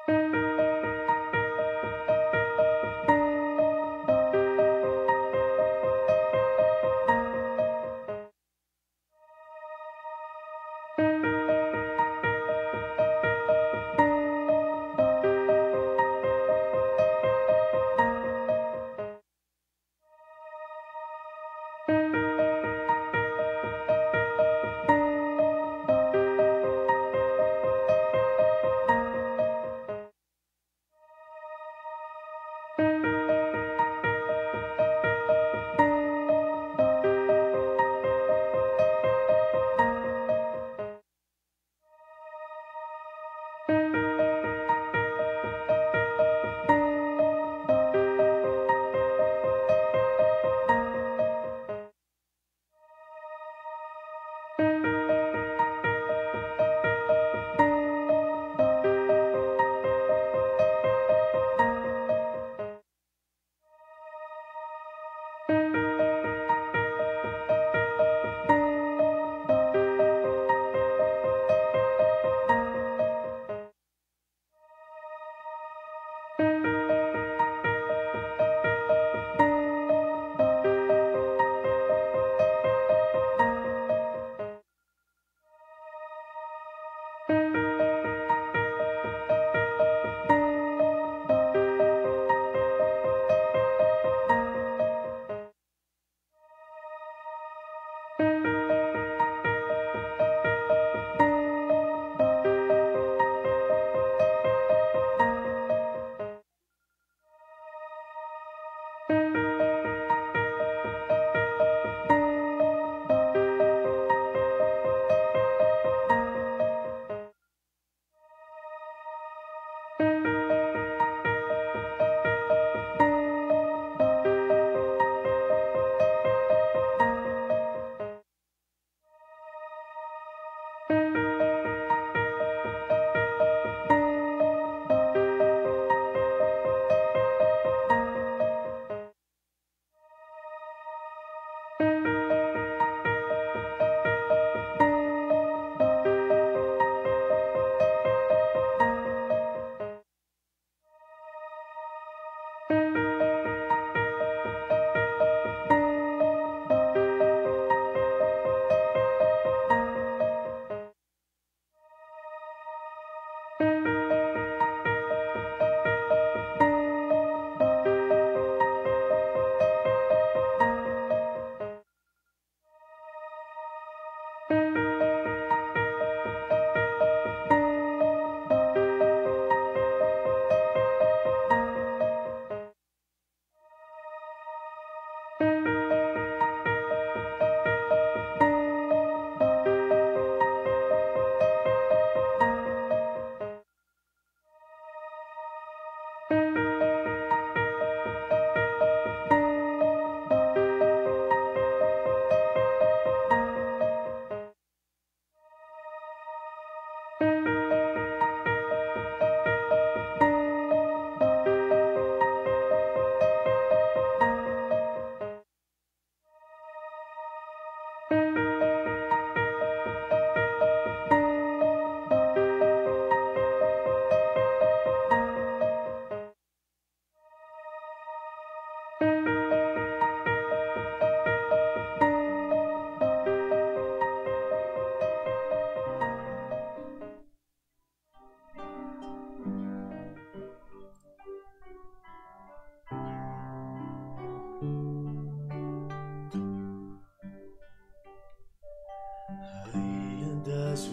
das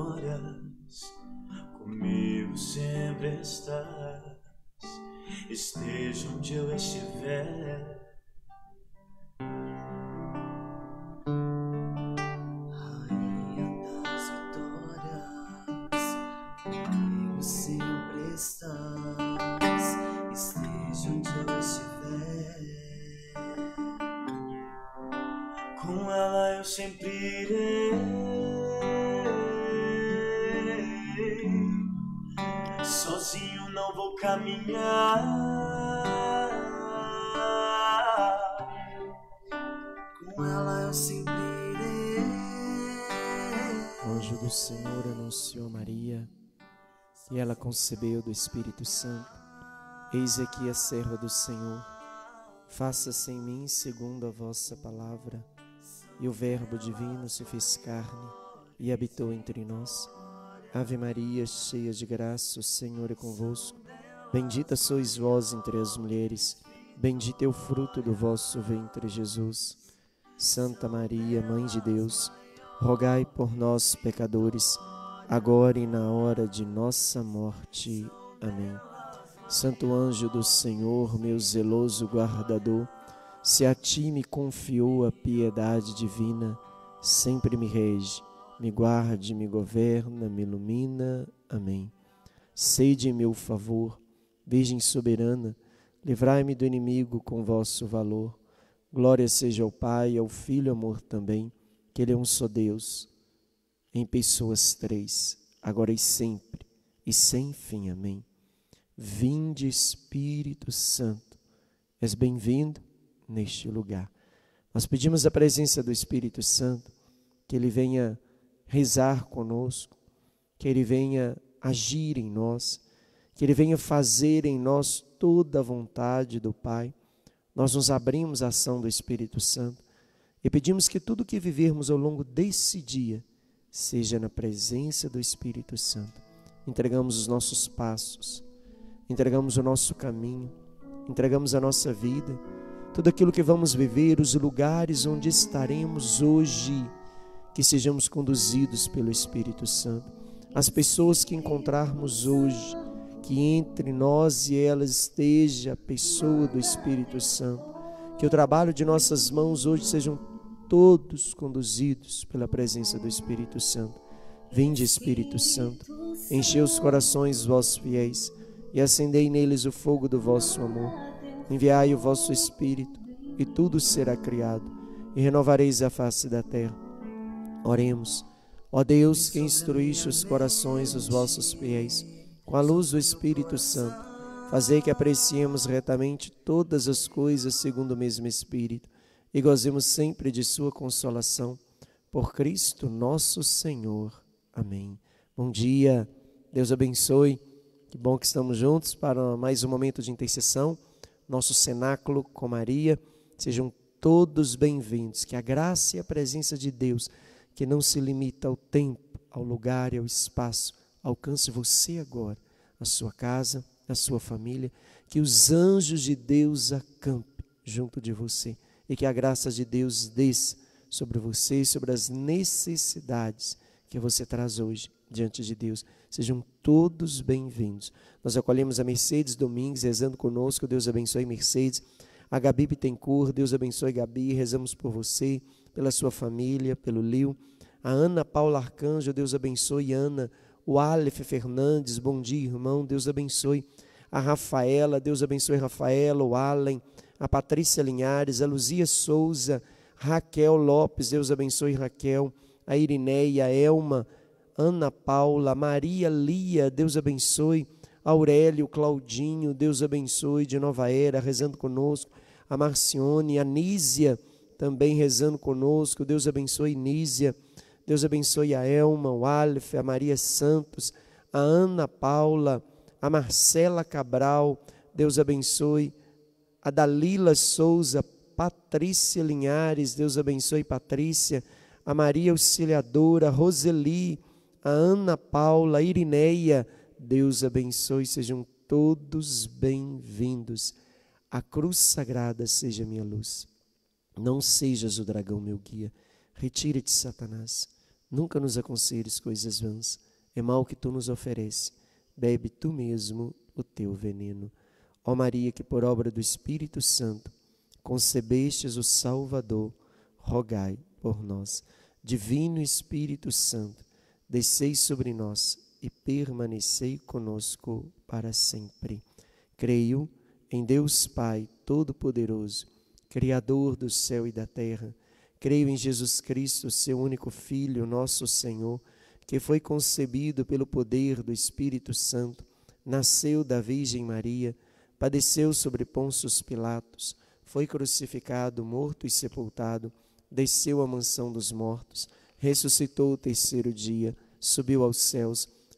vitórias, comigo sempre estás, esteja onde eu estiver. Rainha das vitórias, comigo sempre estás, esteja onde eu estiver. Com ela eu sempre irei, sozinho não vou caminhar. Com ela eu sempre irei. O anjo do Senhor anunciou a Maria e ela concebeu do Espírito Santo. Eis aqui a serva do Senhor, faça-se em mim segundo a vossa palavra. E o Verbo divino se fez carne e habitou entre nós. Ave Maria, cheia de graça, o Senhor é convosco. Bendita sois vós entre as mulheres, bendito é o fruto do vosso ventre, Jesus. Santa Maria, Mãe de Deus, rogai por nós, pecadores, agora e na hora de nossa morte. Amém. Santo anjo do Senhor, meu zeloso guardador, se a ti me confiou a piedade divina, sempre me rege, me guarde, me governa, me ilumina. Amém. Sede em meu favor, Virgem soberana, livrai-me do inimigo com vosso valor. Glória seja ao Pai, ao Filho e ao amor também, que Ele é um só Deus, em pessoas três, agora e sempre, e sem fim. Amém. Vinde, Espírito Santo, és bem-vindo neste lugar. Nós pedimos a presença do Espírito Santo, que Ele venha rezar conosco, que Ele venha agir em nós, que Ele venha fazer em nós toda a vontade do Pai. Nós nos abrimos à ação do Espírito Santo e pedimos que tudo que vivermos ao longo desse dia seja na presença do Espírito Santo. Entregamos os nossos passos, entregamos o nosso caminho, entregamos a nossa vida, tudo aquilo que vamos viver, os lugares onde estaremos hoje, que sejamos conduzidos pelo Espírito Santo. As pessoas que encontrarmos hoje, que entre nós e elas esteja a pessoa do Espírito Santo, que o trabalho de nossas mãos hoje sejam todos conduzidos pela presença do Espírito Santo. Vinde, Espírito Santo, enchei os corações dos vossos fiéis e acendei neles o fogo do vosso amor. Enviai o vosso Espírito e tudo será criado e renovareis a face da terra. Oremos. Ó Deus, que instruíste os corações dos vossos fiéis com a luz do Espírito Santo, fazei que apreciemos retamente todas as coisas segundo o mesmo Espírito e gozemos sempre de sua consolação. Por Cristo nosso Senhor. Amém. Bom dia, Deus abençoe. Que bom que estamos juntos para mais um momento de intercessão, nosso cenáculo com Maria. Sejam todos bem-vindos. Que a graça e a presença de Deus, que não se limita ao tempo, ao lugar e ao espaço, alcance você agora, a sua casa, a sua família, que os anjos de Deus acampem junto de você e que a graça de Deus desça sobre você e sobre as necessidades que você traz hoje diante de Deus. Sejam todos bem-vindos. Nós acolhemos a Mercedes Domingues rezando conosco. Deus abençoe Mercedes. A Gabi Bittencourt, Deus abençoe Gabi. Rezamos por você, pela sua família, pelo Lio. A Ana Paula Arcanjo, Deus abençoe Ana. O Aleph Fernandes, bom dia, irmão, Deus abençoe. A Rafaela, Deus abençoe Rafaela, o Allen, a Patrícia Linhares, a Luzia Souza, Raquel Lopes, Deus abençoe Raquel, a Irineia, a Elma, Ana Paula, Maria Lia, Deus abençoe, Aurélio, Claudinho, Deus abençoe, de Nova Era, rezando conosco, a Marcione, a Nísia, também rezando conosco, Deus abençoe Nísia. Deus abençoe a Elma, o Aleph, a Maria Santos, a Ana Paula, a Marcela Cabral, Deus abençoe, a Dalila Souza, Patrícia Linhares, Deus abençoe Patrícia, a Maria Auxiliadora, Roseli, a Ana Paula, a Irineia, Deus abençoe, sejam todos bem-vindos. A cruz sagrada seja minha luz, não sejas o dragão meu guia, retira-te, Satanás. Nunca nos aconselhes coisas vãs, é mal que tu nos oferece, bebe tu mesmo o teu veneno. Ó Maria, que por obra do Espírito Santo concebestes o Salvador, rogai por nós. Divino Espírito Santo, descei sobre nós e permanecei conosco para sempre. Creio em Deus Pai Todo-Poderoso, Criador do céu e da terra. Creio em Jesus Cristo, seu único Filho, nosso Senhor, que foi concebido pelo poder do Espírito Santo, nasceu da Virgem Maria, padeceu sobre Pôncio Pilatos, foi crucificado, morto e sepultado, desceu à mansão dos mortos, ressuscitou o terceiro dia, subiu aos céus,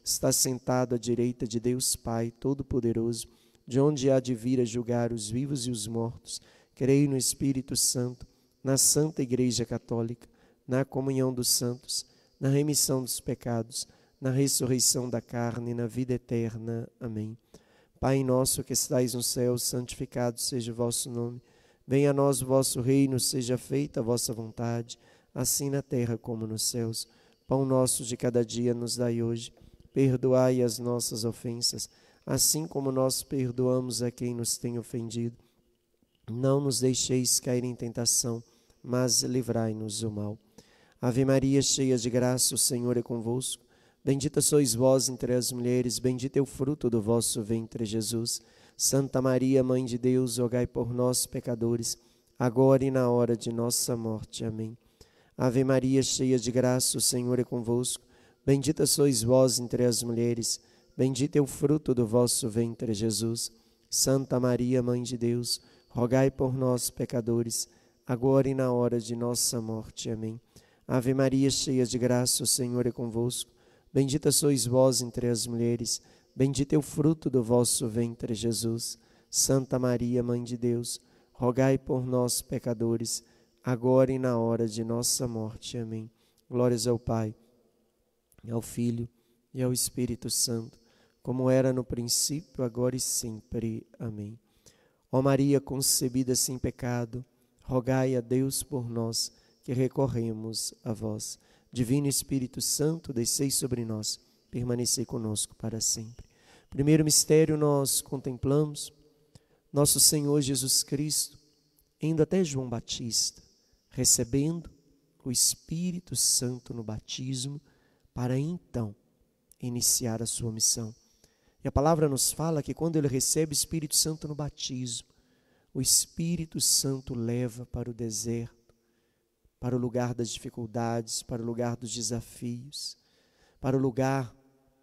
está sentado à direita de Deus Pai Todo-Poderoso, de onde há de vir a julgar os vivos e os mortos. Creio no Espírito Santo, na Santa Igreja Católica, na comunhão dos santos, na remissão dos pecados, na ressurreição da carne e na vida eterna. Amém. Pai nosso que estais no céu, santificado seja o vosso nome. Venha a nós o vosso reino, seja feita a vossa vontade, assim na terra como nos céus. Pão nosso de cada dia nos dai hoje. Perdoai as nossas ofensas, assim como nós perdoamos a quem nos tem ofendido. Não nos deixeis cair em tentação, mas livrai-nos do mal. Ave Maria, cheia de graça, o Senhor é convosco. Bendita sois vós entre as mulheres, bendito é o fruto do vosso ventre, Jesus. Santa Maria, Mãe de Deus, rogai por nós, pecadores, agora e na hora de nossa morte. Amém. Ave Maria, cheia de graça, o Senhor é convosco. Bendita sois vós entre as mulheres, bendito é o fruto do vosso ventre, Jesus. Santa Maria, Mãe de Deus, rogai por nós, pecadores, agora e na hora de nossa morte. Amém. Ave Maria, cheia de graça, o Senhor é convosco. Bendita sois vós entre as mulheres, bendito é o fruto do vosso ventre, Jesus. Santa Maria, Mãe de Deus, rogai por nós, pecadores, agora e na hora de nossa morte. Amém. Glórias ao Pai, ao Filho e ao Espírito Santo, como era no princípio, agora e sempre. Amém. Ó Maria concebida sem pecado, rogai a Deus por nós, que recorremos a vós. Divino Espírito Santo, descei sobre nós, permanecei conosco para sempre. Primeiro mistério nós contemplamos nosso Senhor Jesus Cristo, indo até João Batista, recebendo o Espírito Santo no batismo, para então iniciar a sua missão. E a palavra nos fala que quando ele recebe o Espírito Santo no batismo, o Espírito Santo leva para o deserto, para o lugar das dificuldades, para o lugar dos desafios, para o lugar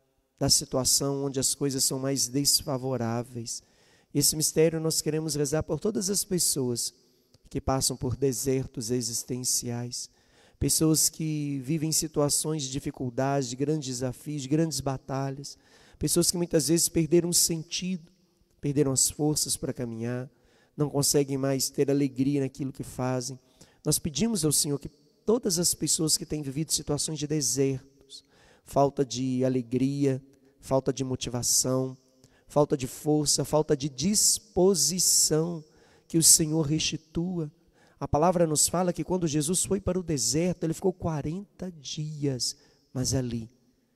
da situação onde as coisas são mais desfavoráveis. Esse mistério nós queremos rezar por todas as pessoas que passam por desertos existenciais, pessoas que vivem situações de dificuldade, de grandes desafios, de grandes batalhas, pessoas que muitas vezes perderam o sentido, perderam as forças para caminhar, não conseguem mais ter alegria naquilo que fazem. Nós pedimos ao Senhor que todas as pessoas que têm vivido situações de desertos, falta de alegria, falta de motivação, falta de força, falta de disposição, que o Senhor restitua. A palavra nos fala que quando Jesus foi para o deserto, ele ficou 40 dias, mas ali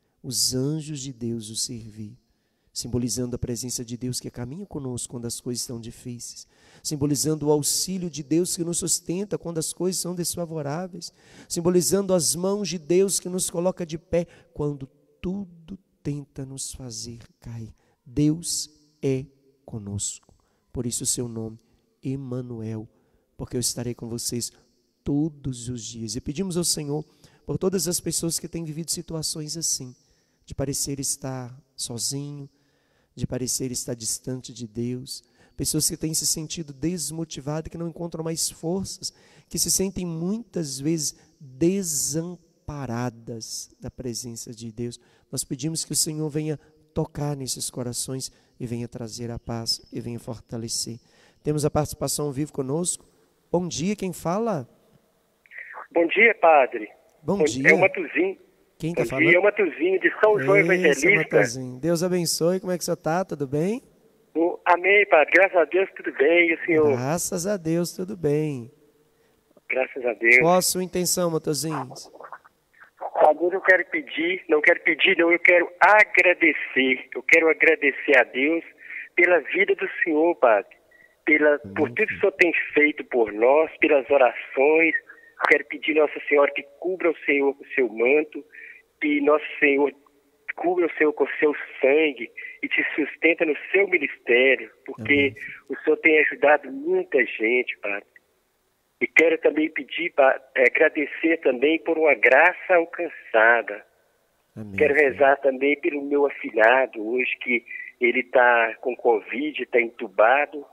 os anjos de Deus o serviam, simbolizando a presença de Deus que caminha conosco quando as coisas estão difíceis, simbolizando o auxílio de Deus que nos sustenta quando as coisas são desfavoráveis, simbolizando as mãos de Deus que nos coloca de pé quando tudo tenta nos fazer cair. Deus é conosco. Por isso o seu nome, Emanuel, porque eu estarei com vocês todos os dias. E pedimos ao Senhor por todas as pessoas que têm vivido situações assim, de parecer estar sozinho, de parecer estar distante de Deus, pessoas que têm se sentido desmotivadas, que não encontram mais forças, que se sentem muitas vezes desamparadas da presença de Deus. Nós pedimos que o Senhor venha tocar nesses corações e venha trazer a paz e venha fortalecer. Temos a participação ao vivo conosco. Bom dia, quem fala? Bom dia, padre. Bom dia. É o Matuzinho. Quem está falando? Bom dia, é o Matuzinho, de São João Evangelista. Matuzinho. Deus abençoe, como é que você está? Tudo bem? Amém, padre. Graças a Deus, tudo bem. E o senhor? Graças a Deus, tudo bem. Graças a Deus. Qual a sua intenção, Matuzinho? Padre, eu não quero pedir, eu quero agradecer. Eu quero agradecer a Deus pela vida do senhor, padre. Por tudo que o senhor tem feito por nós, pelas orações. Eu quero pedir Nossa Senhora que cubra o Senhor com o seu manto, que Nosso Senhor cubra o Senhor com o seu sangue e te sustenta no seu ministério, porque o Senhor tem ajudado muita gente, Padre. E quero também pedir, agradecer também por uma graça alcançada. Amém. Quero rezar também pelo meu afilhado hoje, que ele está com Covid, está entubado,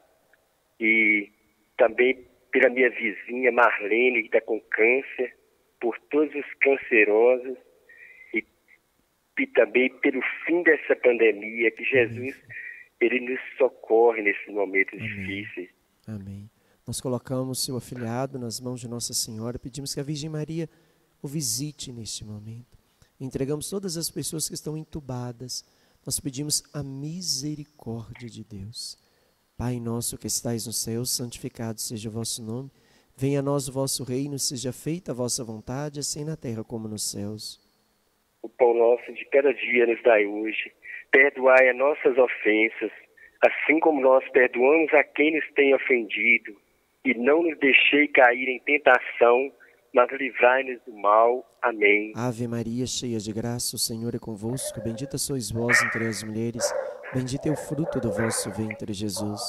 e também pela minha vizinha Marlene, que está com câncer, por todos os cancerosos, e e também pelo fim dessa pandemia, que Jesus, Ele nos socorre nesses momentos difíceis. Amém. Nós colocamos seu afilhado nas mãos de Nossa Senhora, pedimos que a Virgem Maria o visite neste momento. Entregamos todas as pessoas que estão entubadas. Nós pedimos a misericórdia de Deus. Pai nosso que estais no céu, santificado seja o vosso nome. Venha a nós o vosso reino, seja feita a vossa vontade, assim na terra como nos céus. O pão nosso de cada dia nos dai hoje. Perdoai as nossas ofensas, assim como nós perdoamos a quem nos tem ofendido. E não nos deixei cair em tentação, mas livrai-nos do mal. Amém. Ave Maria, cheia de graça, o Senhor é convosco. Bendita sois vós entre as mulheres. Bendito é o fruto do vosso ventre, Jesus.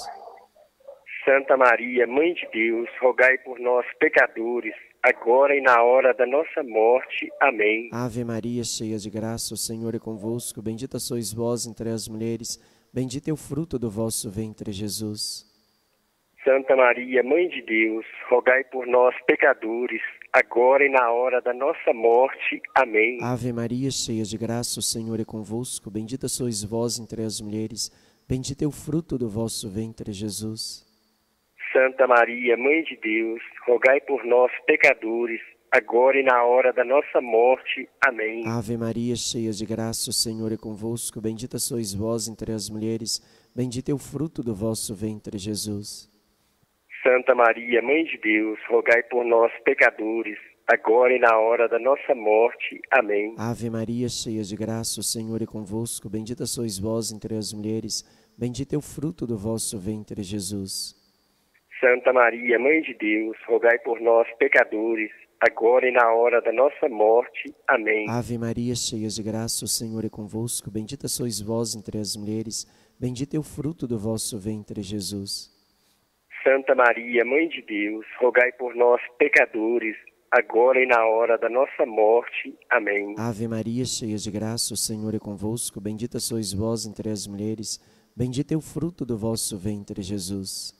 Santa Maria, Mãe de Deus, rogai por nós, pecadores, agora e na hora da nossa morte. Amém. Ave Maria, cheia de graça, o Senhor é convosco. Bendita sois vós entre as mulheres. Bendito é o fruto do vosso ventre, Jesus. Santa Maria, Mãe de Deus, rogai por nós, pecadores, agora e na hora da nossa morte. Amém. Ave Maria, cheia de graça, o Senhor é convosco. Bendita sois vós entre as mulheres. Bendito é o fruto do vosso ventre, Jesus. Santa Maria, Mãe de Deus, rogai por nós, pecadores, agora e na hora da nossa morte. Amém. Ave Maria, cheia de graça, o Senhor é convosco. Bendita sois vós entre as mulheres. Bendito é o fruto do vosso ventre, Jesus. Santa Maria, Mãe de Deus, rogai por nós, pecadores, agora e na hora da nossa morte. Amém. Ave Maria, cheia de graça, o Senhor é convosco. Bendita sois vós entre as mulheres. Bendito é o fruto do vosso ventre, Jesus. Santa Maria, Mãe de Deus, rogai por nós, pecadores, agora e na hora da nossa morte. Amém. Ave Maria, cheia de graça, o Senhor é convosco. Bendita sois vós entre as mulheres. Bendito é o fruto do vosso ventre, Jesus. Santa Maria, Mãe de Deus, rogai por nós, pecadores, agora e na hora da nossa morte. Amém. Ave Maria, cheia de graça, o Senhor é convosco. Bendita sois vós entre as mulheres. Bendito é o fruto do vosso ventre, Jesus.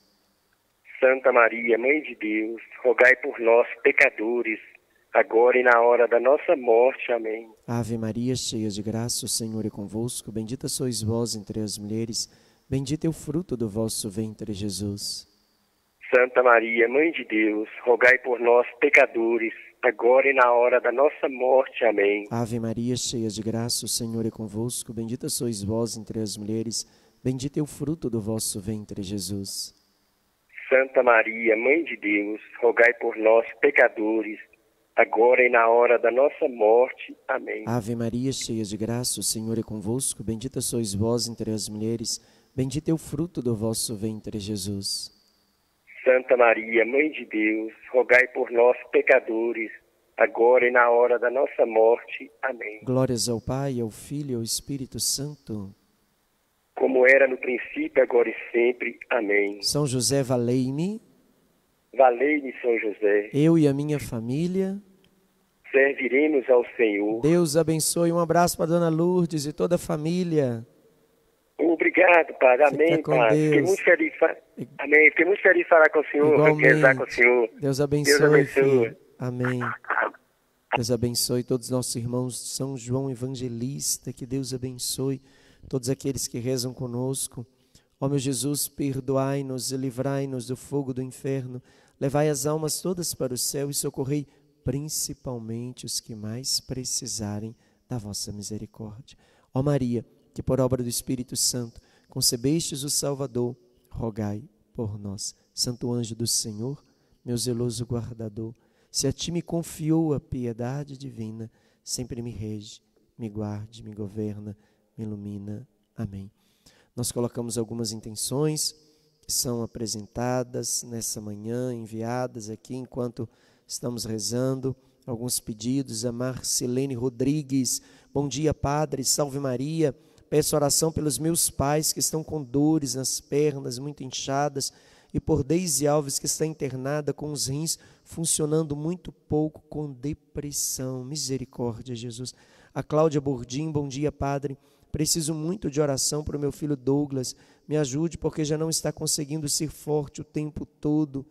Santa Maria, Mãe de Deus, rogai por nós, pecadores, agora e na hora da nossa morte. Amém. Ave Maria, cheia de graça, o Senhor é convosco. Bendita sois vós entre as mulheres. Bendito é o fruto do vosso ventre, Jesus. Santa Maria, Mãe de Deus, rogai por nós, pecadores, agora e na hora da nossa morte. Amém. Ave Maria, cheia de graça, o Senhor é convosco. Bendita sois vós entre as mulheres. Bendito é o fruto do vosso ventre, Jesus. Santa Maria, Mãe de Deus, rogai por nós, pecadores, agora e na hora da nossa morte. Amém. Ave Maria, cheia de graça, o Senhor é convosco. Bendita sois vós entre as mulheres. Bendito é o fruto do vosso ventre, Jesus. Santa Maria, Mãe de Deus, rogai por nós, pecadores, agora e na hora da nossa morte. Amém. Glórias ao Pai, ao Filho e ao Espírito Santo. Como era no princípio, agora e sempre. Amém. São José, valei-me. Valei-me, São José. Eu e a minha família. Serviremos ao Senhor. Deus abençoe. Um abraço para a Dona Lourdes e toda a família. Obrigado, Padre. Amém, Fica com Padre. Deus. Fiquei muito feliz. Amém. Fiquei muito feliz de falar com o Senhor, Igualmente. rezar com o Senhor. Deus abençoe, Deus abençoe. filho. Amém. Deus abençoe todos os nossos irmãos de São João Evangelista. Que Deus abençoe todos aqueles que rezam conosco. Ó meu Jesus, perdoai-nos e livrai-nos do fogo do inferno. Levai as almas todas para o céu e socorrei principalmente os que mais precisarem da vossa misericórdia. Ó Maria, que por obra do Espírito Santo concebestes o Salvador, rogai por nós. Santo anjo do Senhor, meu zeloso guardador, se a ti me confiou a piedade divina, sempre me rege, me guarde, me governa, me ilumina. Amém. Nós colocamos algumas intenções que são apresentadas nessa manhã, enviadas aqui enquanto estamos rezando. Alguns pedidos. A Marcelene Rodrigues: bom dia, Padre, salve Maria. Peço oração pelos meus pais que estão com dores nas pernas, muito inchadas, e por Deise Alves, que está internada com os rins funcionando muito pouco, com depressão. Misericórdia, Jesus. A Cláudia Bordim: bom dia, Padre. Preciso muito de oração para o meu filho Douglas. Me ajude, porque já não está conseguindo ser forte o tempo todo.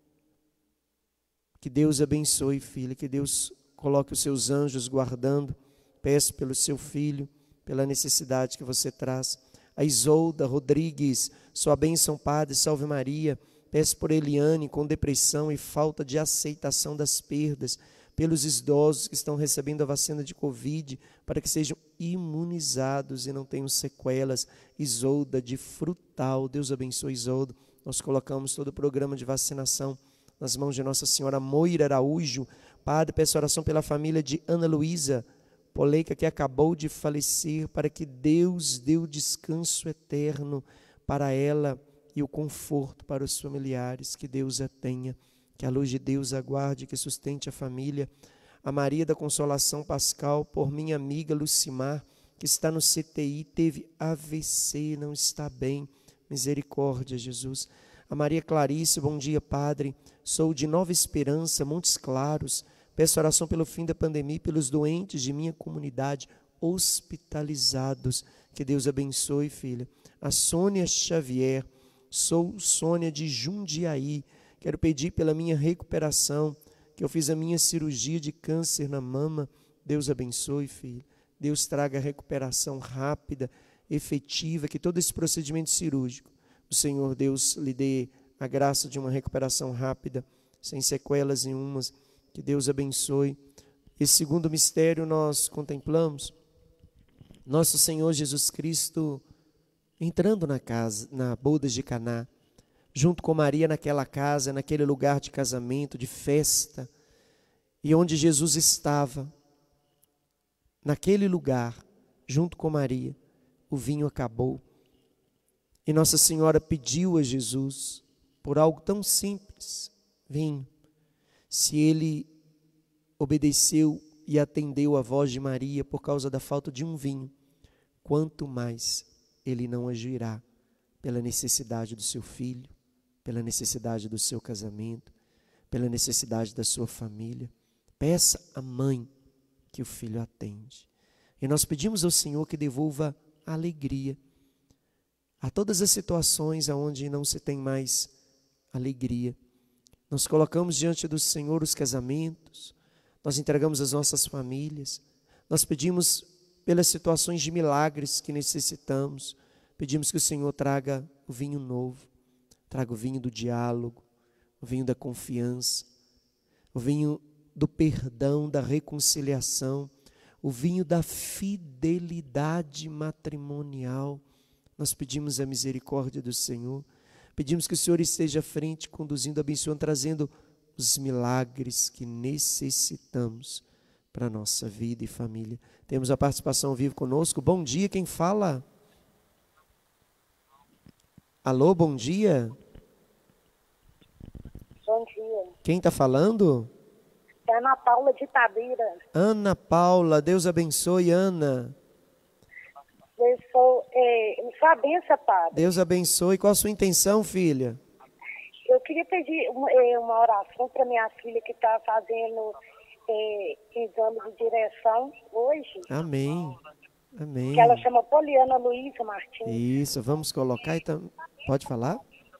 Que Deus abençoe, filha. Que Deus coloque os seus anjos guardando. Peço pelo seu filho. pela necessidade que você traz. A Isolda Rodrigues, sua bênção, Padre, salve Maria. Peço por Eliane com depressão e falta de aceitação das perdas, pelos idosos que estão recebendo a vacina de Covid, para que sejam imunizados e não tenham sequelas. Isolda de Frutal, Deus abençoe Isolda. Nós colocamos todo o programa de vacinação nas mãos de Nossa Senhora. Moira Araújo, Padre, peço oração pela família de Ana Luísa Poleica, que acabou de falecer, para que Deus dê o descanso eterno para ela e o conforto para os familiares, que Deus a tenha, que a luz de Deus aguarde, que sustente a família. A Maria da Consolação Pascal, por minha amiga Lucimar, que está no CTI, teve AVC, não está bem, misericórdia, Jesus. A Maria Clarice, bom dia, Padre, sou de Nova Esperança, Montes Claros, peço oração pelo fim da pandemia e pelos doentes de minha comunidade hospitalizados, que Deus abençoe, filha. A Sônia Xavier, sou Sônia de Jundiaí, quero pedir pela minha recuperação, que eu fiz a minha cirurgia de câncer na mama. Deus abençoe, filho. Deus traga recuperação rápida, efetiva, que todo esse procedimento cirúrgico, o Senhor Deus lhe dê a graça de uma recuperação rápida, sem sequelas nenhumas, que Deus abençoe. Esse segundo mistério nós contemplamos, nosso Senhor Jesus Cristo entrando na casa, na bodas de Caná, junto com Maria naquela casa, naquele lugar de casamento, de festa, e onde Jesus estava, naquele lugar, junto com Maria, o vinho acabou. E Nossa Senhora pediu a Jesus, por algo tão simples, vinho. Se ele obedeceu e atendeu a voz de Maria por causa da falta de um vinho, quanto mais ele não agirá pela necessidade do seu filho, pela necessidade do seu casamento, pela necessidade da sua família. Peça à mãe que o filho atende. E nós pedimos ao Senhor que devolva a alegria a todas as situações onde não se tem mais alegria. Nós colocamos diante do Senhor os casamentos, nós entregamos as nossas famílias, nós pedimos pelas situações de milagres que necessitamos, pedimos que o Senhor traga o vinho novo, traga o vinho do diálogo, o vinho da confiança, o vinho do perdão, da reconciliação, o vinho da fidelidade matrimonial. Nós pedimos a misericórdia do Senhor, pedimos que o Senhor esteja à frente, conduzindo, abençoando, trazendo os milagres que necessitamos para a nossa vida e família. Temos a participação ao vivo conosco. Bom dia, quem fala? Alô, bom dia. Bom dia. Quem está falando? É Ana Paula de Itabira. Ana Paula, Deus abençoe, Ana. Eu sou sua benção, Padre. Deus abençoe. Qual a sua intenção, filha? Eu queria pedir uma oração para minha filha que está fazendo exame de direção hoje. Amém. Amém. Que ela chama Poliana Luísa Martins. Isso, vamos colocar então. Pode falar?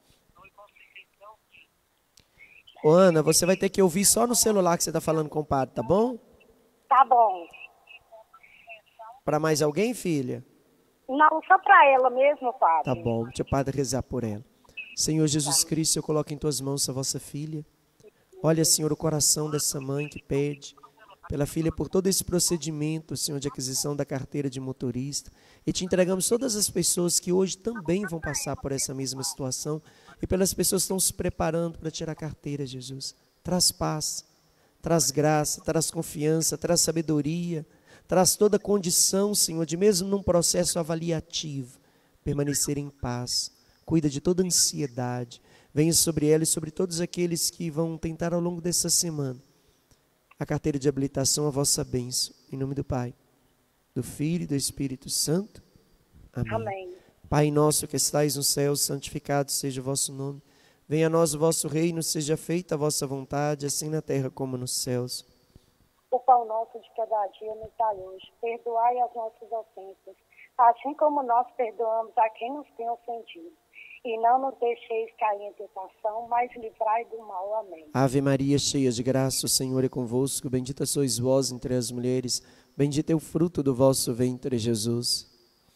Ô, Ana, você vai ter que ouvir só no celular que você está falando com o padre, tá bom? Tá bom. Para mais alguém, filha? Não, só para ela mesmo, Padre. Tá bom, deixa o padre rezar por ela. Senhor Jesus Cristo, eu coloco em tuas mãos a vossa filha. Olha, Senhor, o coração dessa mãe que pede pela filha por todo esse procedimento, Senhor, de aquisição da carteira de motorista. E te entregamos todas as pessoas que hoje também vão passar por essa mesma situação e pelas pessoas que estão se preparando para tirar a carteira, Jesus. Traz paz, traz graça, traz confiança, traz sabedoria, traz toda a condição, Senhor, de mesmo num processo avaliativo, permanecer em paz. Cuida de toda ansiedade. Venha sobre ela e sobre todos aqueles que vão tentar ao longo dessa semana a carteira de habilitação, a vossa bênção. Em nome do Pai, do Filho e do Espírito Santo. Amém. Amém. Pai nosso que estais no céu, santificado seja o vosso nome. Venha a nós o vosso reino, seja feita a vossa vontade, assim na terra como nos céus. O pão nosso de cada dia nos dai hoje. Perdoai as nossas ofensas, assim como nós perdoamos a quem nos tem ofendido. E não nos deixeis cair em tentação, mas livrai do mal. Amém. Ave Maria, cheia de graça, o Senhor é convosco. Bendita sois vós entre as mulheres. bendito é o fruto do vosso ventre, Jesus.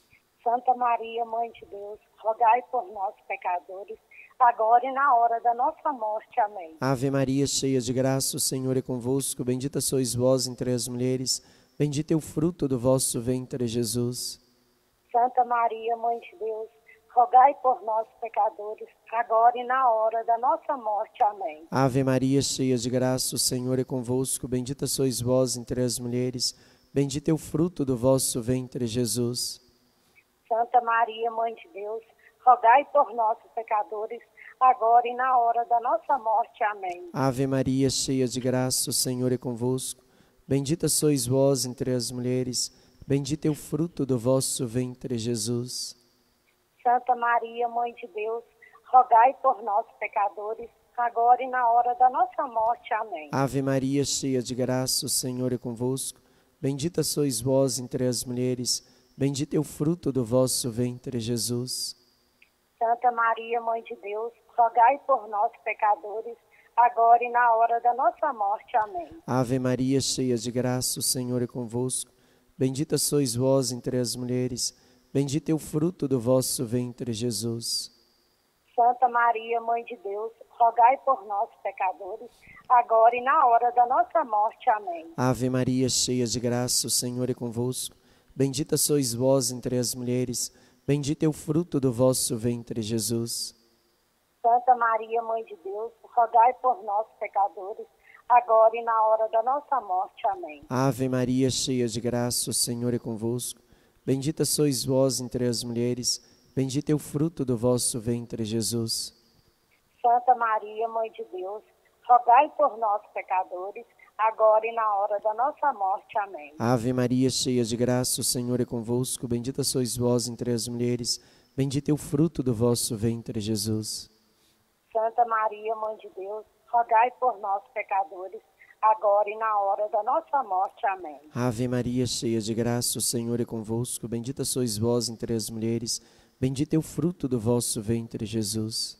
Santa Maria, Mãe de Deus, rogai por nós, pecadores, agora e na hora da nossa morte. Amém. Ave Maria, cheia de graça, o Senhor é convosco. Bendita sois vós entre as mulheres, bendito é o fruto do vosso ventre, Jesus. Santa Maria, Mãe de Deus, rogai por nós, pecadores, agora e na hora da nossa morte. Amém. Ave Maria, cheia de graça, o Senhor é convosco. Bendita sois vós entre as mulheres, bendito é o fruto do vosso ventre, Jesus. Santa Maria, Mãe de Deus, rogai por nós, pecadores, agora e na hora da nossa morte. Amém. Ave Maria, cheia de graça, o Senhor é convosco. Bendita sois vós entre as mulheres, bendito é o fruto do vosso ventre, Jesus. Santa Maria, Mãe de Deus, rogai por nós, pecadores, agora e na hora da nossa morte. Amém. Ave Maria, cheia de graça, o Senhor é convosco. Bendita sois vós entre as mulheres, bendito é o fruto do vosso ventre, Jesus. Santa Maria, Mãe de Deus, rogai por nós, pecadores, agora e na hora da nossa morte. Amém. Ave Maria, cheia de graça, o Senhor é convosco. Bendita sois vós entre as mulheres, bendito é o fruto do vosso ventre, Jesus. Santa Maria, Mãe de Deus, rogai por nós, pecadores, agora e na hora da nossa morte. Amém. Ave Maria, cheia de graça, o Senhor é convosco. Bendita sois vós entre as mulheres, bendito é o fruto do vosso ventre, Jesus. Santa Maria, Mãe de Deus, rogai por nós, pecadores, agora e na hora da nossa morte. Amém. Ave Maria, cheia de graça, o Senhor é convosco. Bendita sois vós entre as mulheres, bendito é o fruto do vosso ventre, Jesus. Santa Maria, Mãe de Deus, rogai por nós, pecadores, agora e na hora da nossa morte. Amém. Ave Maria, cheia de graça, o Senhor é convosco. Bendita sois vós entre as mulheres, bendito é o fruto do vosso ventre, Jesus. Santa Maria, Mãe de Deus, rogai por nós, pecadores, agora e na hora da nossa morte. Amém. Ave Maria, cheia de graça, o Senhor é convosco. Bendita sois vós entre as mulheres, bendito é o fruto do vosso ventre, Jesus.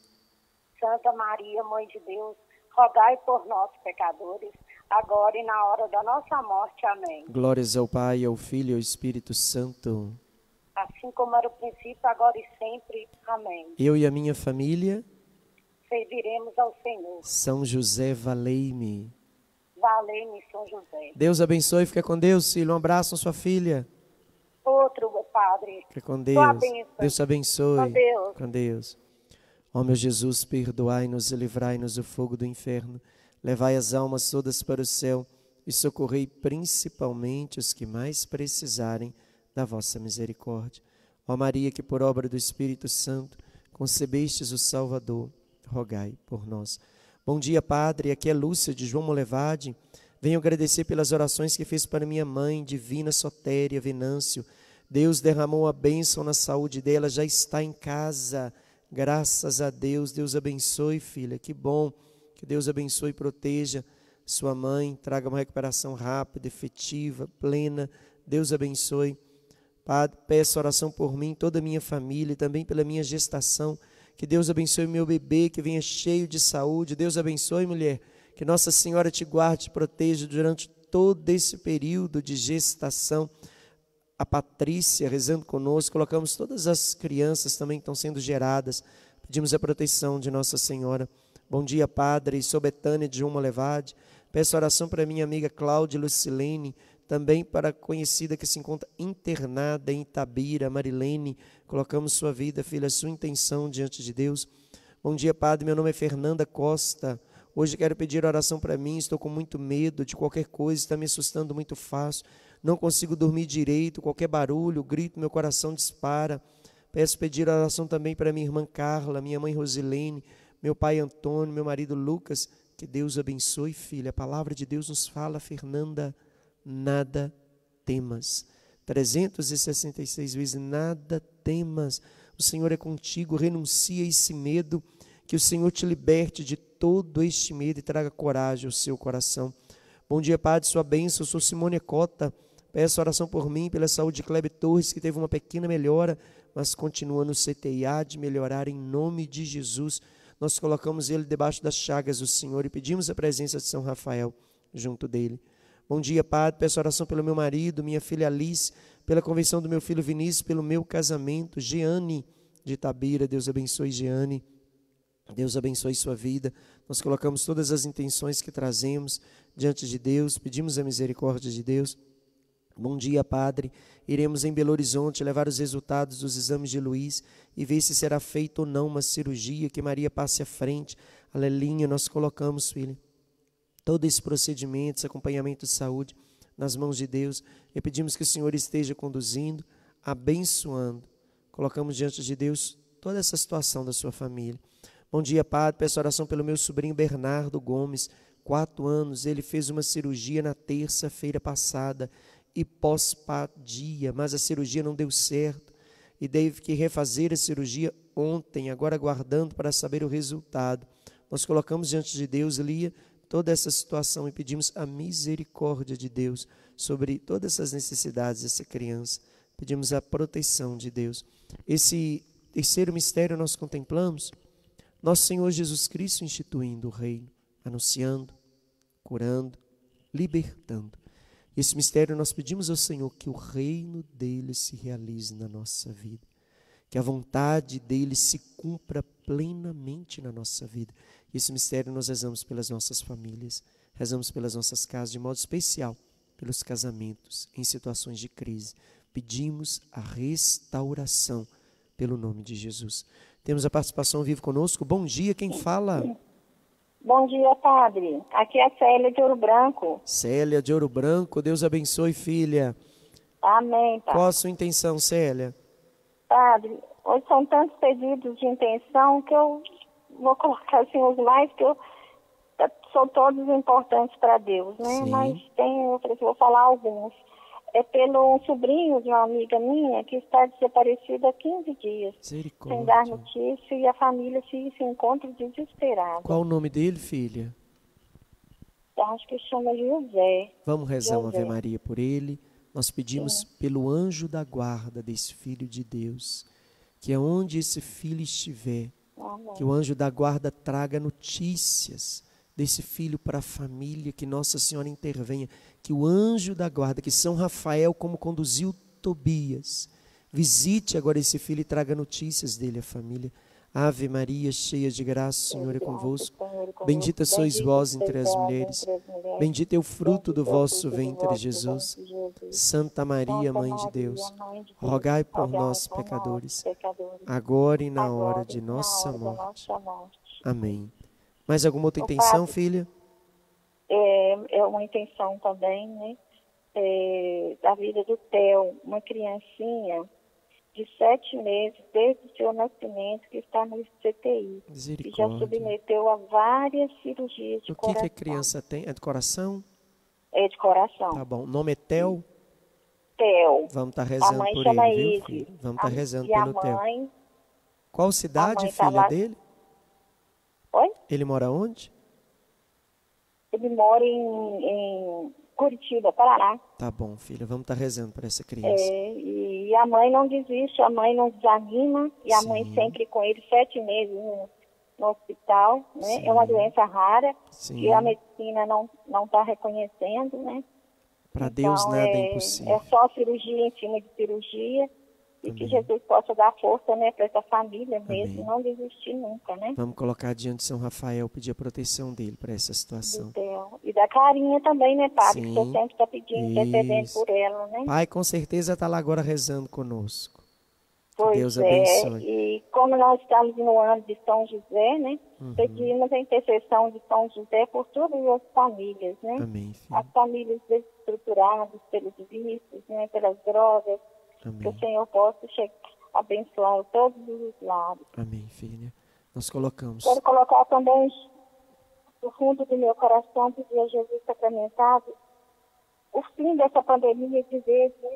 Santa Maria, Mãe de Deus, rogai por nós, pecadores, agora e na hora da nossa morte. Amém. Glórias ao Pai, ao Filho e ao Espírito Santo. Assim como era o princípio, agora e sempre. Amém. Eu e a minha família, serviremos ao Senhor. São José, valei-me. Valei-me, São José. Deus abençoe, fica com Deus, filho. Um abraço à sua filha. Outro, Padre. Fica com Deus. Sua bênção. Deus te abençoe. Com Deus. Com Deus. Ó meu Jesus, perdoai-nos e livrai-nos do fogo do inferno. Levai as almas todas para o céu e socorrei principalmente os que mais precisarem da vossa misericórdia. Ó Maria, que por obra do Espírito Santo concebestes o Salvador, rogai por nós. Bom dia, Padre. Aqui é Lúcia de João Molevade. Venho agradecer pelas orações que fez para minha mãe, Divina Sotéria Venâncio. Deus derramou a bênção na saúde dela, já está em casa. Graças a Deus. Deus abençoe, filha. Que bom. Que Deus abençoe e proteja sua mãe. Traga uma recuperação rápida, efetiva, plena. Deus abençoe. Padre, peço oração por mim, toda a minha família e também pela minha gestação. Que Deus abençoe meu bebê, que venha cheio de saúde. Deus abençoe, mulher. Que Nossa Senhora te guarde e proteja durante todo esse período de gestação. A Patrícia rezando conosco, colocamos todas as crianças também que estão sendo geradas. Pedimos a proteção de Nossa Senhora. Bom dia, Padre. Sou Betânia de João Molevade. Peço oração para minha amiga Cláudia Lucilene, também para a conhecida que se encontra internada em Itabira, Marilene. Colocamos sua vida, filha, sua intenção diante de Deus. Bom dia, Padre. Meu nome é Fernanda Costa. Hoje quero pedir oração para mim. Estou com muito medo de qualquer coisa, está me assustando muito fácil. Não consigo dormir direito, qualquer barulho, grito, meu coração dispara. Peço pedir oração também para minha irmã Carla, minha mãe Rosilene, meu pai Antônio, meu marido Lucas. Que Deus abençoe, filha. A palavra de Deus nos fala, Fernanda, nada temas. 366 vezes, nada temas. O Senhor é contigo, renuncia a esse medo, que o Senhor te liberte de todo este medo e traga coragem ao seu coração. Bom dia, Padre, sua bênção. Eu sou Simone Cota. Peço oração por mim, pela saúde de Kleber Torres, que teve uma pequena melhora, mas continua no CTI, há de melhorar em nome de Jesus. Nós colocamos ele debaixo das chagas do Senhor e pedimos a presença de São Rafael junto dele. Bom dia, Padre, peço oração pelo meu marido, minha filha Alice, pela conversão do meu filho Vinícius, pelo meu casamento. Jeane de Itabira, Deus abençoe Jeane, Deus abençoe sua vida. Nós colocamos todas as intenções que trazemos diante de Deus, pedimos a misericórdia de Deus. Bom dia, Padre. Iremos em Belo Horizonte levar os resultados dos exames de Luiz e ver se será feita ou não uma cirurgia, que Maria passe à frente. Aleluia, nós colocamos, filha, todo esse procedimento, esse acompanhamento de saúde nas mãos de Deus e pedimos que o Senhor esteja conduzindo, abençoando. Colocamos diante de Deus toda essa situação da sua família. Bom dia, Padre, peço oração pelo meu sobrinho Bernardo Gomes, 4 anos, ele fez uma cirurgia na terça-feira passada, hipospadia, mas a cirurgia não deu certo e teve que refazer a cirurgia ontem, agora aguardando para saber o resultado. Nós colocamos diante de Deus, Lia, toda essa situação e pedimos a misericórdia de Deus sobre todas essas necessidades dessa criança. Pedimos a proteção de Deus. Esse terceiro mistério nós contemplamos, nosso Senhor Jesus Cristo instituindo o reino, anunciando, curando, libertando. Esse mistério nós pedimos ao Senhor que o reino dele se realize na nossa vida, que a vontade dele se cumpra plenamente na nossa vida. Esse mistério nós rezamos pelas nossas famílias, rezamos pelas nossas casas, de modo especial pelos casamentos em situações de crise. Pedimos a restauração pelo nome de Jesus. Temos a participação viva conosco. Bom dia, quem fala? Bom dia, Padre. Aqui é a Célia de Ouro Branco. Célia de Ouro Branco, Deus abençoe, filha. Amém, Padre. Qual a sua intenção, Célia? Padre, hoje são tantos pedidos de intenção que eu vou colocar assim os mais, que são todos importantes para Deus, né? Sim. Mas tem outros, vou falar alguns. É pelo sobrinho de uma amiga minha que está desaparecido há 15 dias, sem dar notícia, e a família se encontra desesperada. Qual o nome dele, filha? Eu acho que chama José. Vamos rezar uma José. Ave Maria por ele. Nós pedimos pelo anjo da guarda desse filho de Deus, que aonde esse filho estiver, Amém. que o anjo da guarda traga notícias desse filho para a família, que Nossa Senhora intervenha, que o anjo da guarda, que São Rafael, como conduziu Tobias, visite agora esse filho e traga notícias dele à família. Ave Maria, cheia de graça, o Senhor é convosco. Bendita sois vós entre as mulheres. Bendito é o fruto do vosso ventre, Jesus. Santa Maria, Mãe de Deus, rogai por nós, pecadores, agora e na hora de nossa morte. Amém. Mais alguma outra intenção, filha? É uma intenção também, né? Da vida do Theo, uma criancinha de 7 meses, desde o seu nascimento, que está no CTI. E já submeteu a várias cirurgias de coração. O que a criança tem? É de coração? É de coração. Tá bom. O nome é Theo? Theo. Vamos estar rezando por ele, viu, filho? Vamos estar rezando pelo Theo. Qual cidade, filha dele? Oi? Ele mora onde? Ele mora em Curitiba, Paraná. Tá bom, filha. Vamos estar rezando por essa criança. E a mãe não desiste, a mãe não desanima, e a mãe sempre com ele 7 meses no hospital, né? Sim. É uma doença rara, Sim. que a medicina não está reconhecendo, né? Para Deus nada é impossível. É só cirurgia em cima de cirurgia. E que Jesus possa dar força, né, para essa família mesmo, não desistir nunca, né? Vamos colocar diante de São Rafael, pedir a proteção dele para essa situação. E da Carinha também, né, Padre? Sim. Que o senhor sempre está pedindo, intercedendo por ela, né? Pai, com certeza está lá agora rezando conosco. Pois Deus abençoe. E como nós estamos no ano de São José, né? Pedimos a intercessão de São José por todas as famílias, né? Amém, filho. As famílias desestruturadas pelos vícios, né, pelas drogas. Amém. Que o Senhor possa abençoar todos os lados. Amém, filha. Nós colocamos. Quero colocar também no fundo do meu coração, pedir a Jesus sacramentado, o fim dessa pandemia de vez, né?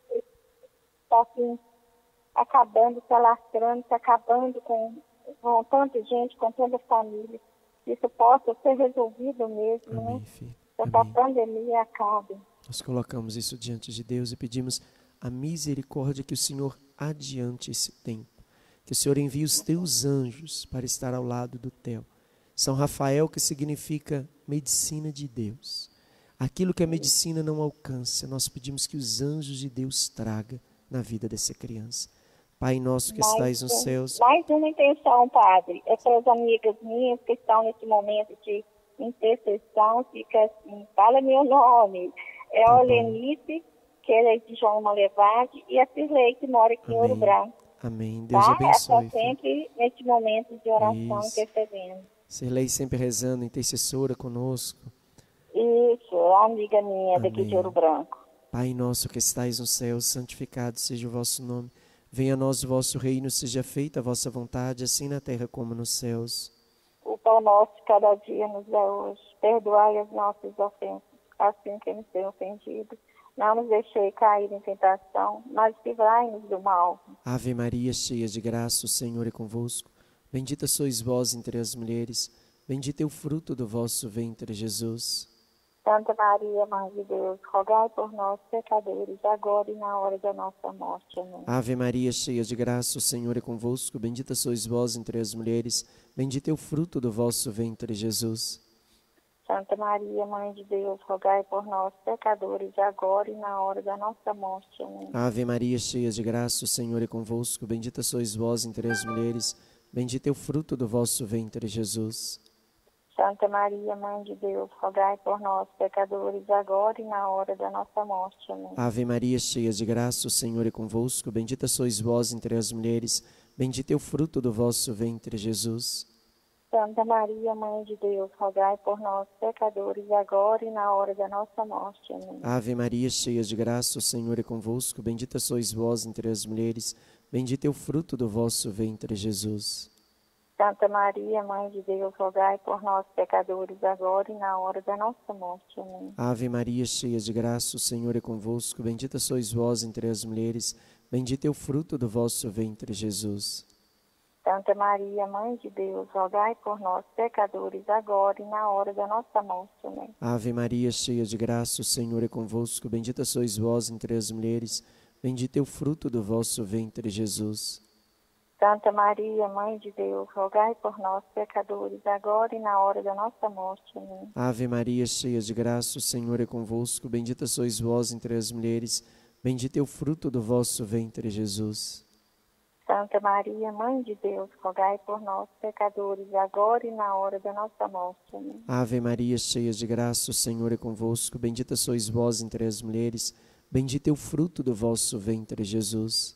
Está assim, acabando, se alastrando, se acabando com tanta gente, com tanta família. Isso possa ser resolvido mesmo, Amém, né? filho. Que a Amém. pandemia acabe. Nós colocamos isso diante de Deus e pedimos a misericórdia, que o Senhor adiante esse tempo, que o Senhor envie os teus anjos para estar ao lado do Theo. São Rafael, que significa medicina de Deus. Aquilo que a medicina não alcança, nós pedimos que os anjos de Deus tragam na vida dessa criança. Pai nosso que estais nos céus. Mais uma intenção, Padre. Essas amigas minhas que estão nesse momento de intercessão, fica assim, fala meu nome. É a Olenice, que ela é de João Malevade, e a Cirlei, que mora aqui em Ouro Branco. Amém. Deus tá? abençoe. Ela está sempre nesse momento de oração, intercedendo. Cirlei sempre rezando, intercessora conosco. Isso, a amiga minha daqui de Ouro Branco. Pai nosso que estais no céu, santificado seja o vosso nome. Venha a nós o vosso reino, seja feita a vossa vontade, assim na terra como nos céus. O pão nosso de cada dia nos dá hoje. Perdoai as nossas ofensas, assim que nos tem ofendido. Não nos deixei cair em tentação, mas livrai-nos do mal. Ave Maria, cheia de graça, o Senhor é convosco. Bendita sois vós entre as mulheres, bendito é o fruto do vosso ventre, Jesus. Santa Maria, Mãe de Deus, rogai por nós, pecadores, agora e na hora da nossa morte. Amém. Ave Maria, cheia de graça, o Senhor é convosco. Bendita sois vós entre as mulheres, bendito é o fruto do vosso ventre, Jesus. Santa Maria, Mãe de Deus, rogai por nós, pecadores, agora e na hora da nossa morte. Amém. Ave Maria, cheia de graça, o Senhor é convosco. Bendita sois vós entre as mulheres, bendito é o fruto do vosso ventre, Jesus. Santa Maria, Mãe de Deus, rogai por nós, pecadores, agora e na hora da nossa morte. Amém. Ave Maria, cheia de graça, o Senhor é convosco. Bendita sois vós entre as mulheres, bendito é o fruto do vosso ventre, Jesus. Santa Maria, Mãe de Deus, rogai por nós, pecadores, agora e na hora da nossa morte. Amém. Ave Maria, cheia de graça, o Senhor é convosco. Bendita sois vós entre as mulheres, bendito é o fruto do vosso ventre, Jesus. Santa Maria, Mãe de Deus, rogai por nós, pecadores, agora e na hora da nossa morte. Amém. Ave Maria, cheia de graça, o Senhor é convosco. Bendita sois vós entre as mulheres, bendito é o fruto do vosso ventre, Jesus. Santa Maria, Mãe de Deus, rogai por nós, pecadores, agora e na hora da nossa morte. Amém. Ave Maria, cheia de graça, o Senhor é convosco. Bendita sois vós entre as mulheres, bendito é o fruto do vosso ventre, Jesus. Santa Maria, Mãe de Deus, rogai por nós, pecadores, agora e na hora da nossa morte. Amém. Ave Maria, cheia de graça, o Senhor é convosco. Bendita sois vós entre as mulheres, bendito é o fruto do vosso ventre, Jesus. Santa Maria, Mãe de Deus, rogai por nós, pecadores, agora e na hora da nossa morte. Amém. Ave Maria, cheia de graça, o Senhor é convosco. Bendita sois vós entre as mulheres, bendito é o fruto do vosso ventre, Jesus.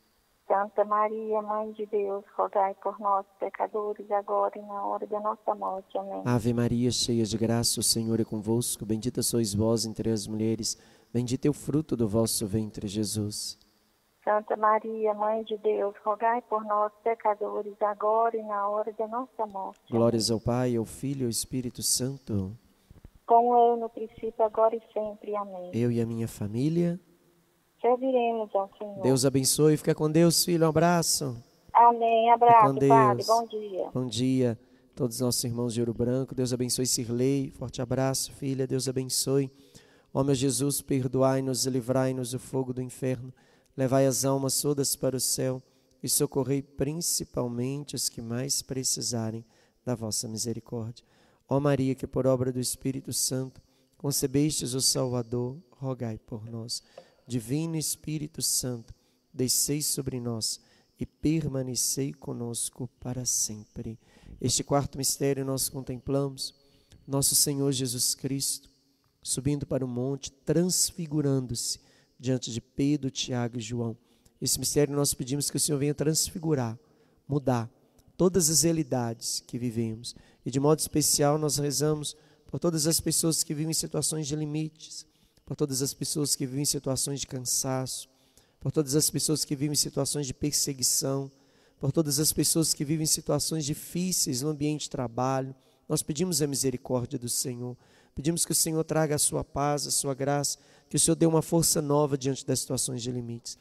Santa Maria, Mãe de Deus, rogai por nós, pecadores, agora e na hora da nossa morte. Amém. Ave Maria, cheia de graça, o Senhor é convosco. Bendita sois vós entre as mulheres, bendito é o fruto do vosso ventre, Jesus. Santa Maria, Mãe de Deus, rogai por nós, pecadores, agora e na hora da nossa morte. Glórias ao Pai, ao Filho e ao Espírito Santo. Como eu no princípio, agora e sempre. Amém. Eu e a minha família. Serviremos ao Senhor. Deus abençoe. Fica com Deus, filho. Um abraço. Amém. Fica Abraço, com Deus. Padre. Bom dia. Bom dia. Todos os nossos irmãos de Ouro Branco. Deus abençoe Cirlei. Forte abraço, filha. Deus abençoe. Ó meu Jesus, perdoai-nos e livrai-nos do fogo do inferno. Levai as almas todas para o céu e socorrei principalmente os que mais precisarem da vossa misericórdia. Ó Maria, que por obra do Espírito Santo concebestes o Salvador, rogai por nós. Divino Espírito Santo, descei sobre nós e permanecei conosco para sempre. Este quarto mistério nós contemplamos, nosso Senhor Jesus Cristo, subindo para o monte, transfigurando-se diante de Pedro, Tiago e João. Esse mistério nós pedimos que o Senhor venha transfigurar, mudar todas as realidades que vivemos. E de modo especial nós rezamos por todas as pessoas que vivem em situações de limites, por todas as pessoas que vivem em situações de cansaço, por todas as pessoas que vivem em situações de perseguição, por todas as pessoas que vivem em situações difíceis no ambiente de trabalho. Nós pedimos a misericórdia do Senhor, pedimos que o Senhor traga a sua paz, a sua graça, que o Senhor dê uma força nova diante das situações de limites.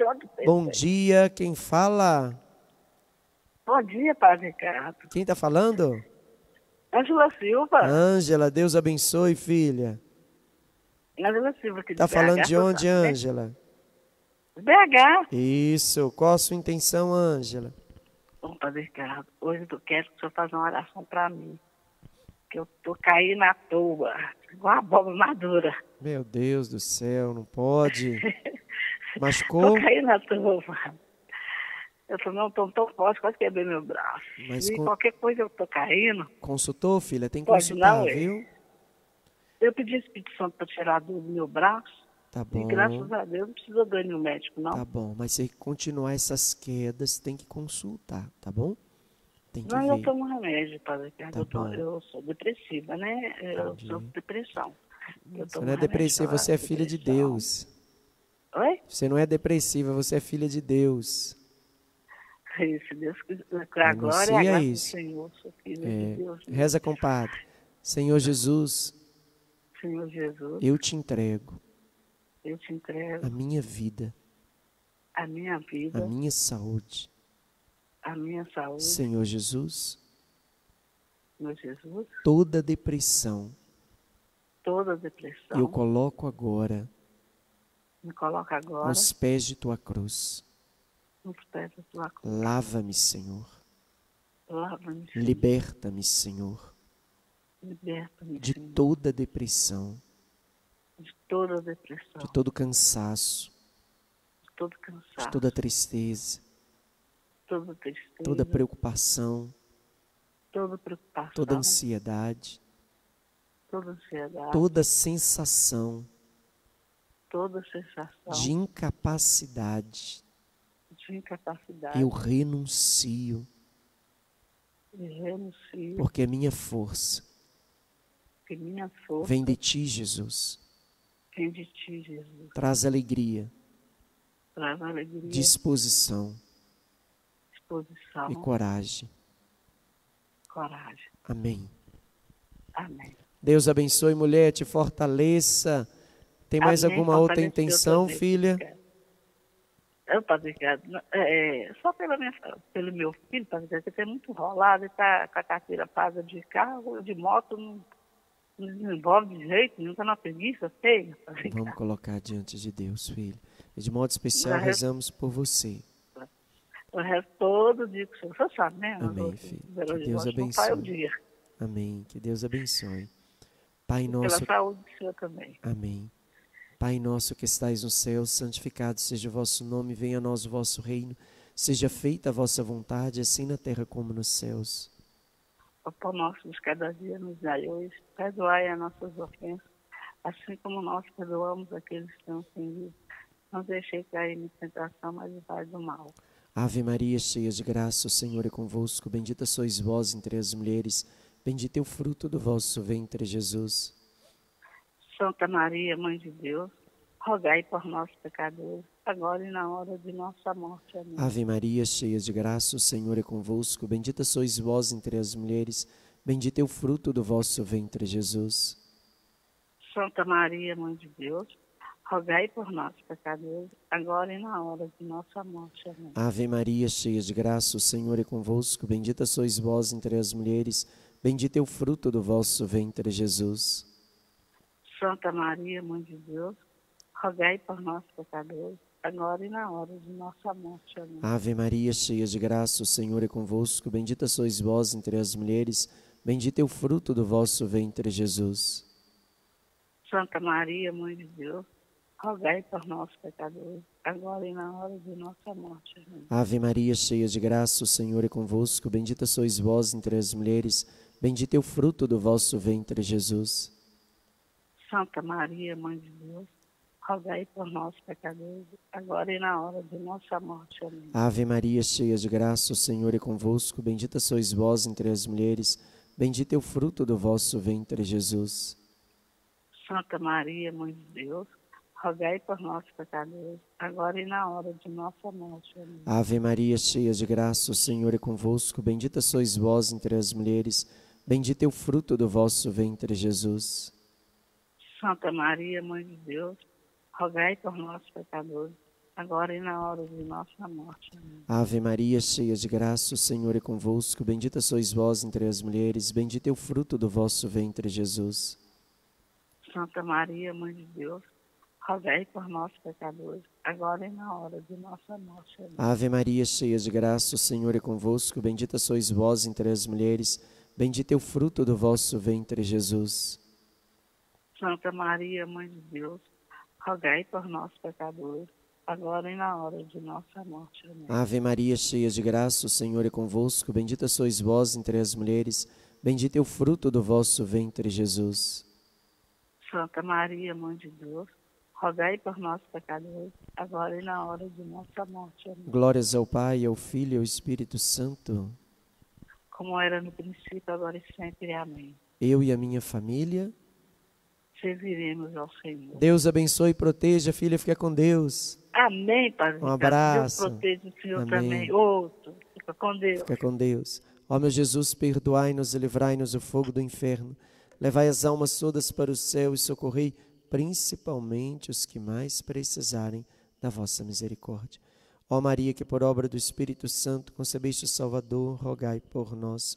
Bom dia, quem fala? Bom dia, Padre Ricardo. Quem está falando? Ângela Silva. Ângela, Deus abençoe, filha. Ângela Silva aqui de Está falando BH, de onde, Ângela? BH. Isso, qual a sua intenção, Ângela? Bom, Padre Ricardo, hoje eu quero que o senhor faça uma oração para mim. Que eu tô caindo à toa. igual a abóbora madura. Meu Deus do céu, não pode. Tô Machucou? caindo na turma. Eu falei, não, tô tão forte, quase quebrei meu braço. Mas E qualquer coisa eu tô caindo. Consultou, filha? Tem que Pode consultar, não, é. viu? Eu pedi Espírito Santo para tirar a dor do meu braço. Tá E bom. graças a Deus não precisa dor no médico, não. Tá bom, mas se continuar essas quedas, tem que consultar, tá bom? Tem que Não, eu ver. tomo remédio, Padre Ricardo. Tá bom. Eu sou depressiva, né? Eu Entendi. sou depressão. Eu Você tomo não é remédio depressiva, pra você é filha de depressão. Deus. Oi? Você não é depressiva, você é filha de Deus. Se Deus quiser, a glória Renuncia e a a graça do isso. Senhor. Sou filha de Deus. Reza com o Padre. Senhor Jesus, Senhor Jesus, eu te entrego eu te entrego a minha vida, a minha a vida, minha saúde. a minha saúde. Senhor Jesus, Senhor Jesus, toda depressão toda depressão, eu coloco agora me coloca agora aos pés de tua cruz. nos pés da tua cruz. Lava-me, Senhor. Lava-me, Senhor. Liberta-me, Senhor, Liberta-me, de Senhor, toda depressão, de toda depressão, de todo cansaço, de todo de cansaço, toda tristeza, toda tristeza, toda preocupação, toda preocupação, toda ansiedade, toda ansiedade, toda sensação toda sensação de incapacidade. de incapacidade. Eu renuncio, E renuncio, porque a minha força que minha força vem de ti, Jesus. vem de ti, Jesus. Traz alegria, Traz alegria, disposição disposição, e coragem. coragem. Amém. Amém. Deus abençoe, mulher, te fortaleça. Tem mais Amém, alguma outra fortaleceu intenção, também, filha? Eu, Padre Ricardo, só pelo meu filho, Padre Ricardo, que ele é muito enrolado, ele está com a carteira paga de carro, de moto, não desenvolve de jeito nenhum, está na preguiça feia, Padre Vamos Ricardo. colocar diante de Deus, filho. E de modo especial, Mas- rezamos por você. O resto todo dia que o senhor sabe, né? Amém, filho. Belo Que Deus Horizonte não sai o abençoe. dia. Amém. Que Deus abençoe. Pai Pela nosso. saúde do senhor também. Amém. Pai nosso que estais no céu, santificado seja o vosso nome, venha a nós o vosso reino, seja feita a vossa vontade, assim na terra como nos céus. O pão nosso de cada dia nos dai hoje, perdoai as nossas ofensas, assim como nós perdoamos aqueles que estão ofendidos. Não deixei cair em tentação, mas livrai do mal. Ave Maria, cheia de graça, o Senhor é convosco, bendita sois vós entre as mulheres, bendito é o fruto do vosso ventre, Jesus. Santa Maria, Mãe de Deus, rogai por nós pecadores, agora e na hora de nossa morte. Amém. Ave Maria, cheia de graça, o Senhor é convosco, bendita sois vós entre as mulheres, bendito é o fruto do vosso ventre, Jesus. Santa Maria, Mãe de Deus, rogai por nós pecadores, agora e na hora de nossa morte. Amém. Ave Maria, cheia de graça, o Senhor é convosco, bendita sois vós entre as mulheres, bendito é o fruto do vosso ventre, Jesus. Santa Maria, Mãe de Deus, rogai por nós pecadores, agora e na hora de nossa morte. Amém. Ave Maria, cheia de graça, o Senhor é convosco, bendita sois vós entre as mulheres, bendito é o fruto do vosso ventre, Jesus. Santa Maria, Mãe de Deus, rogai por nós pecadores, agora e na hora de nossa morte. Amém. Ave Maria, cheia de graça, o Senhor é convosco, bendita sois vós entre as mulheres, bendito é o fruto do vosso ventre, Jesus. Santa Maria, Mãe de Deus, rogai por nós pecadores, agora e na hora de nossa morte. Amém. Ave Maria, cheia de graça, o Senhor é convosco, bendita sois vós entre as mulheres, bendito é o fruto do vosso ventre, Jesus. Santa Maria, Mãe de Deus, rogai por nós pecadores, agora e na hora de nossa morte. Amém. Ave Maria, cheia de graça, o Senhor é convosco, bendita sois vós entre as mulheres, bendito é o fruto do vosso ventre, Jesus. Santa Maria, Mãe de Deus, rogai por nós pecadores, agora e na hora de nossa morte. Amém. Ave Maria, cheia de graça, o Senhor é convosco, bendita sois vós entre as mulheres, bendito é o fruto do vosso ventre, Jesus. Santa Maria, Mãe de Deus, rogai por nós pecadores, agora e na hora de nossa morte. Amém. Ave Maria, cheia de graça, o Senhor é convosco, bendita sois vós entre as mulheres, bendito é o fruto do vosso ventre, Jesus. Santa Maria, Mãe de Deus, rogai por nós, pecadores, agora e na hora de nossa morte. Amém. Ave Maria, cheia de graça, o Senhor é convosco. Bendita sois vós entre as mulheres, bendito é o fruto do vosso ventre, Jesus. Santa Maria, Mãe de Deus, rogai por nós, pecadores, agora e na hora de nossa morte. Amém. Glórias ao Pai, ao Filho e ao Espírito Santo. Como era no princípio, agora e sempre. Amém. Eu e a minha família. Serviremos ao Senhor. Deus abençoe e proteja, filha, fica com Deus. Amém, Padre Um Ricardo. abraço. Deus proteja o Senhor Amém. também. Outro. Fica com Deus. Fica com Deus. Ó meu Jesus, perdoai-nos e livrai-nos do fogo do inferno. Levai as almas todas para o céu e socorrei principalmente os que mais precisarem da vossa misericórdia. Ó Maria, que por obra do Espírito Santo concebeste o Salvador, rogai por nós.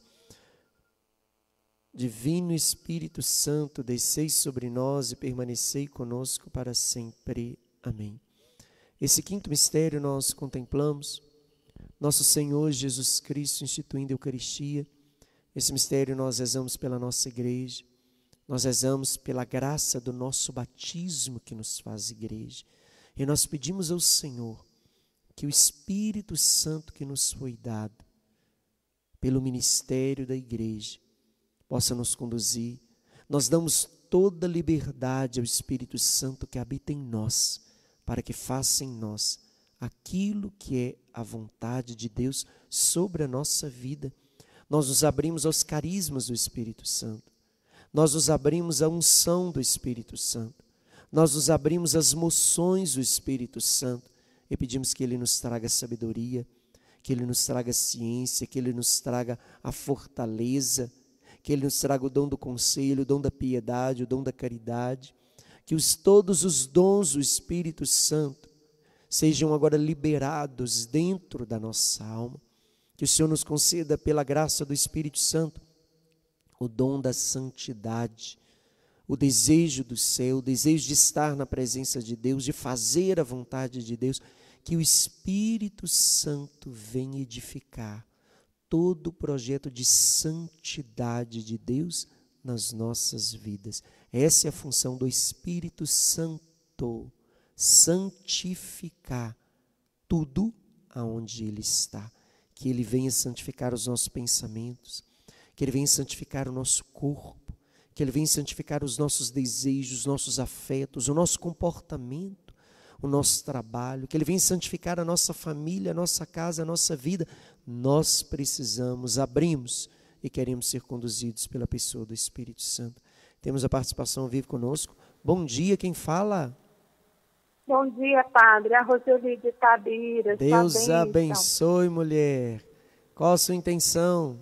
Divino Espírito Santo, descei sobre nós e permanecei conosco para sempre. Amém. Esse quinto mistério nós contemplamos, nosso Senhor Jesus Cristo instituindo a Eucaristia. Esse mistério nós rezamos pela nossa igreja, nós rezamos pela graça do nosso batismo que nos faz igreja. E nós pedimos ao Senhor que o Espírito Santo que nos foi dado pelo ministério da igreja possa nos conduzir. Nós damos toda liberdade ao Espírito Santo que habita em nós, para que faça em nós aquilo que é a vontade de Deus sobre a nossa vida. Nós nos abrimos aos carismas do Espírito Santo. Nós nos abrimos à unção do Espírito Santo. Nós nos abrimos às moções do Espírito Santo e pedimos que Ele nos traga sabedoria, que Ele nos traga ciência, que Ele nos traga a fortaleza, que Ele nos traga o dom do conselho, o dom da piedade, o dom da caridade, que todos os dons do Espírito Santo sejam agora liberados dentro da nossa alma, que o Senhor nos conceda pela graça do Espírito Santo o dom da santidade, o desejo do céu, o desejo de estar na presença de Deus, de fazer a vontade de Deus, que o Espírito Santo venha edificar todo o projeto de santidade de Deus nas nossas vidas. Essa é a função do Espírito Santo, santificar tudo aonde Ele está. Que Ele venha santificar os nossos pensamentos, que Ele venha santificar o nosso corpo, que Ele venha santificar os nossos desejos, os nossos afetos, o nosso comportamento, o nosso trabalho, que Ele venha santificar a nossa família, a nossa casa, a nossa vida. Nós precisamos, abrimos e queremos ser conduzidos pela pessoa do Espírito Santo. Temos a participação viva conosco. Bom dia, quem fala? Bom dia, Padre. A Roseli de Tabira. Deus abençoe, mulher. Qual a sua intenção?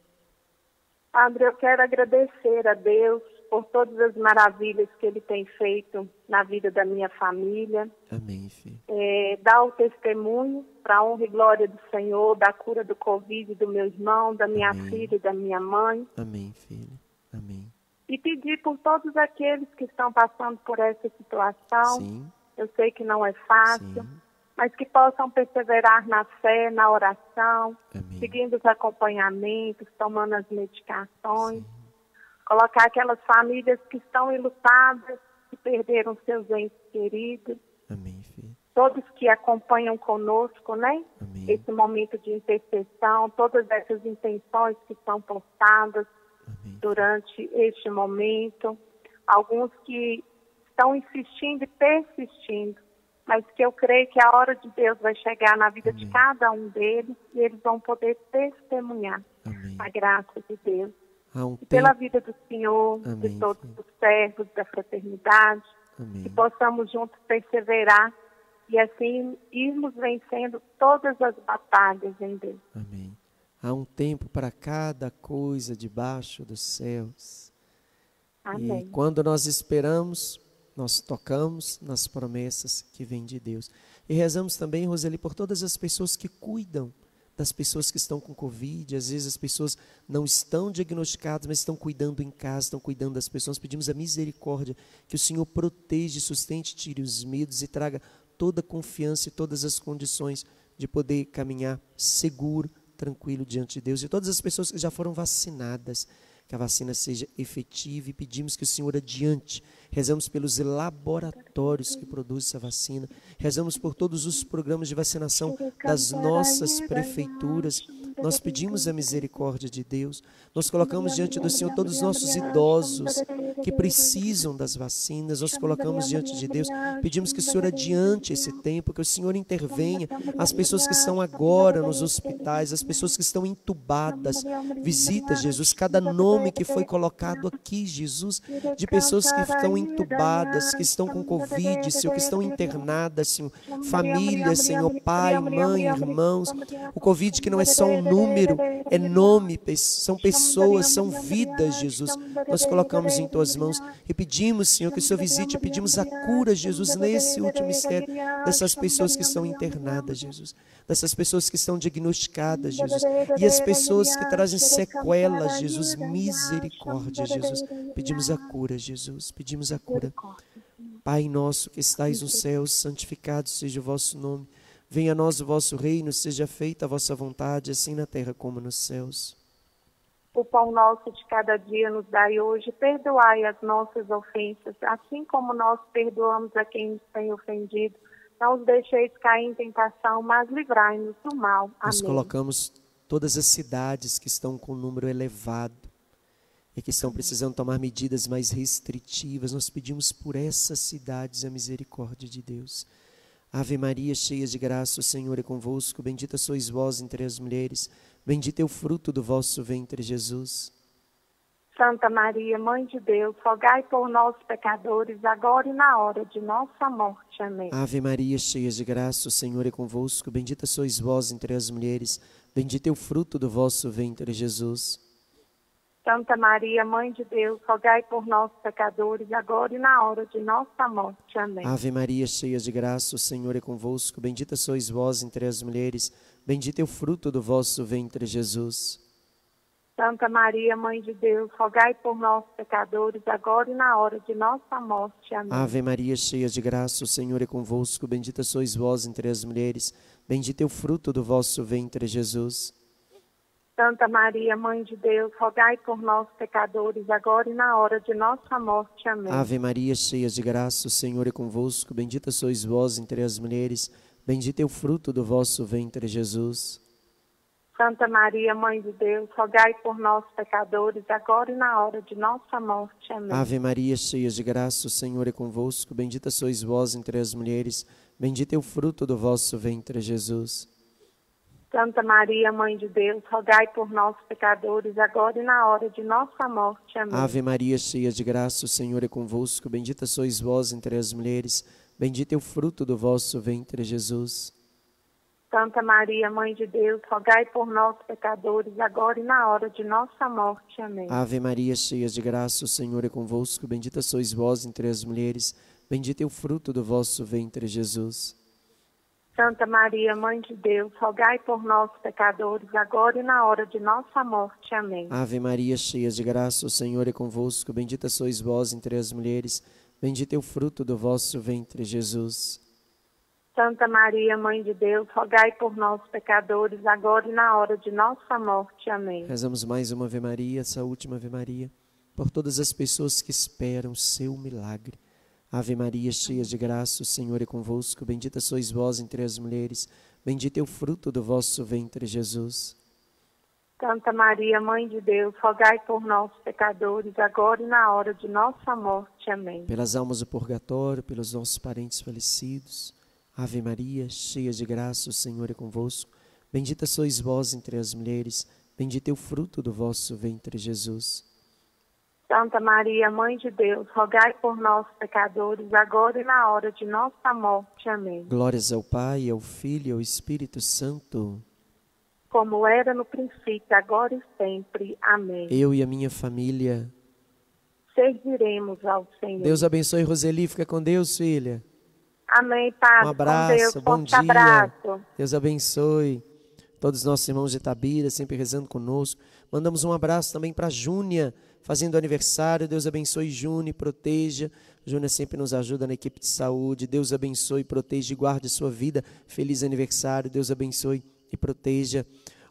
Padre, eu quero agradecer a Deus por todas as maravilhas que Ele tem feito na vida da minha família. Amém, filho. Dar o testemunho para a honra e glória do Senhor, da cura do Covid do meu irmão, da minha Amém. filha e da minha mãe. Amém, filho. Amém. E pedir por todos aqueles que estão passando por essa situação. Sim, Eu sei que não é fácil, sim. mas que possam perseverar na fé, na oração, Amém. seguindo os acompanhamentos, tomando as medicações. Sim. Colocar aquelas famílias que estão enlutadas, que perderam seus entes queridos. Amém, filho. Todos que acompanham conosco, né? Amém. Esse momento de intercessão, todas essas intenções que são postadas Amém. durante este momento. Alguns que estão insistindo e persistindo, mas que eu creio que a hora de Deus vai chegar na vida de Amém. cada um deles e eles vão poder testemunhar Amém. a graça de Deus. Há um E pela tempo. vida do Senhor, Amém, de todos filho. os servos da fraternidade, Amém. que possamos juntos perseverar e assim irmos vencendo todas as batalhas em Deus. Amém. Há um tempo para cada coisa debaixo dos céus. Amém. E quando nós esperamos, nós tocamos nas promessas que vêm de Deus. E rezamos também, Roseli, por todas as pessoas que cuidam das pessoas que estão com Covid. Às vezes as pessoas não estão diagnosticadas, mas estão cuidando em casa, estão cuidando das pessoas. Pedimos a misericórdia, que o Senhor proteja, sustente, tire os medos e traga toda a confiança e todas as condições de poder caminhar seguro, tranquilo diante de Deus. E todas as pessoas que já foram vacinadas, que a vacina seja efetiva e pedimos que o Senhor adiante. Rezamos pelos laboratórios que produzem essa vacina, rezamos por todos os programas de vacinação das nossas prefeituras. Nós pedimos a misericórdia de Deus, nós colocamos diante do Senhor todos os nossos idosos que precisam das vacinas, nós colocamos diante de Deus, pedimos que o Senhor adiante esse tempo, que o Senhor intervenha, as pessoas que estão agora nos hospitais, as pessoas que estão entubadas, visita, Jesus, cada nome que foi colocado aqui, Jesus, de pessoas que estão entubadas, que estão com Covid, Senhor, que estão internadas, Senhor, famílias, Senhor, pai, mãe, irmãos, o Covid que não é só um número, é nome, são pessoas, são vidas, Jesus. Nós colocamos em Tuas mãos e pedimos, Senhor, que o Senhor visite, pedimos a cura, Jesus, nesse último mistério, dessas pessoas que estão internadas, Jesus, dessas pessoas que estão diagnosticadas, Jesus, e as pessoas que trazem sequelas, Jesus, misericórdia, Jesus. Pedimos a cura, Jesus, pedimos a cura. Pai nosso que estais nos céus, santificado seja o vosso nome. Venha a nós o vosso reino, seja feita a vossa vontade, assim na terra como nos céus. O pão nosso de cada dia nos dai hoje, perdoai as nossas ofensas, assim como nós perdoamos a quem nos tem ofendido. Não os deixeis cair em tentação, mas livrai-nos do mal. Amém. Nós colocamos todas as cidades que estão com um número elevado e que estão precisando tomar medidas mais restritivas. Nós pedimos por essas cidades a misericórdia de Deus. Ave Maria, cheia de graça, o Senhor é convosco. Bendita sois vós entre as mulheres. Bendito é o fruto do vosso ventre, Jesus. Santa Maria, Mãe de Deus, rogai por nós, pecadores, agora e na hora de nossa morte. Amém. Ave Maria, cheia de graça, o Senhor é convosco. Bendita sois vós entre as mulheres. Bendito é o fruto do vosso ventre, Jesus. Santa Maria, Mãe de Deus, rogai por nós, pecadores, agora e na hora de nossa morte. Amém. Ave Maria, cheia de graça, o Senhor é convosco. Bendita sois vós entre as mulheres. Bendito é o fruto do vosso ventre, Jesus. Santa Maria, Mãe de Deus, rogai por nós, pecadores, agora e na hora de nossa morte. Amém. Ave Maria, cheia de graça, o Senhor é convosco. Bendita sois vós entre as mulheres. Bendito é o fruto do vosso ventre, Jesus. Santa Maria, Mãe de Deus, rogai por nós, pecadores, agora e na hora de nossa morte. Amém. Ave Maria, cheia de graça, o Senhor é convosco. Bendita sois vós entre as mulheres. Bendito é o fruto do vosso ventre, Jesus. Santa Maria, Mãe de Deus, rogai por nós, pecadores, agora e na hora de nossa morte. Amém. Ave Maria, cheia de graça, o Senhor é convosco. Bendita sois vós entre as mulheres. Bendito é o fruto do vosso ventre, Jesus. Santa Maria, Mãe de Deus, rogai por nós, pecadores, agora e na hora de nossa morte. Amém. Ave Maria, cheia de graça, o Senhor é convosco. Bendita sois vós entre as mulheres. Bendito é o fruto do vosso ventre, Jesus. Santa Maria, Mãe de Deus, rogai por nós, pecadores, agora e na hora de nossa morte. Amém. Ave Maria, cheia de graça, o Senhor é convosco. Bendita sois vós entre as mulheres. Bendito é o fruto do vosso ventre, Jesus. Santa Maria, Mãe de Deus, rogai por nós, pecadores, agora e na hora de nossa morte. Amém. Ave Maria, cheia de graça, o Senhor é convosco. Bendita sois vós entre as mulheres. Bendito é o fruto do vosso ventre, Jesus. Santa Maria, Mãe de Deus, rogai por nós, pecadores, agora e na hora de nossa morte. Amém. Rezamos mais uma Ave Maria, essa última Ave Maria, por todas as pessoas que esperam seu milagre. Ave Maria, cheia de graça, o Senhor é convosco. Bendita sois vós entre as mulheres. Bendito é o fruto do vosso ventre, Jesus. Santa Maria, Mãe de Deus, rogai por nós, pecadores, agora e na hora de nossa morte. Amém. Pelas almas do purgatório, pelos nossos parentes falecidos. Ave Maria, cheia de graça, o Senhor é convosco. Bendita sois vós entre as mulheres. Bendito é o fruto do vosso ventre, Jesus. Santa Maria, Mãe de Deus, rogai por nós, pecadores, agora e na hora de nossa morte. Amém. Glórias ao Pai, ao Filho e ao Espírito Santo. Como era no princípio, agora e sempre. Amém. Eu e a minha família serviremos ao Senhor. Deus abençoe, Roseli. Fica com Deus, filha. Amém, Padre. Um abraço, com Deus, bom dia. Abraço. Deus abençoe. Todos os nossos irmãos de Itabira, sempre rezando conosco. Mandamos um abraço também para Júnia, fazendo aniversário. Deus abençoe Júnia e proteja. Júnia sempre nos ajuda na equipe de saúde. Deus abençoe, proteja e guarde sua vida. Feliz aniversário. Deus abençoe e proteja.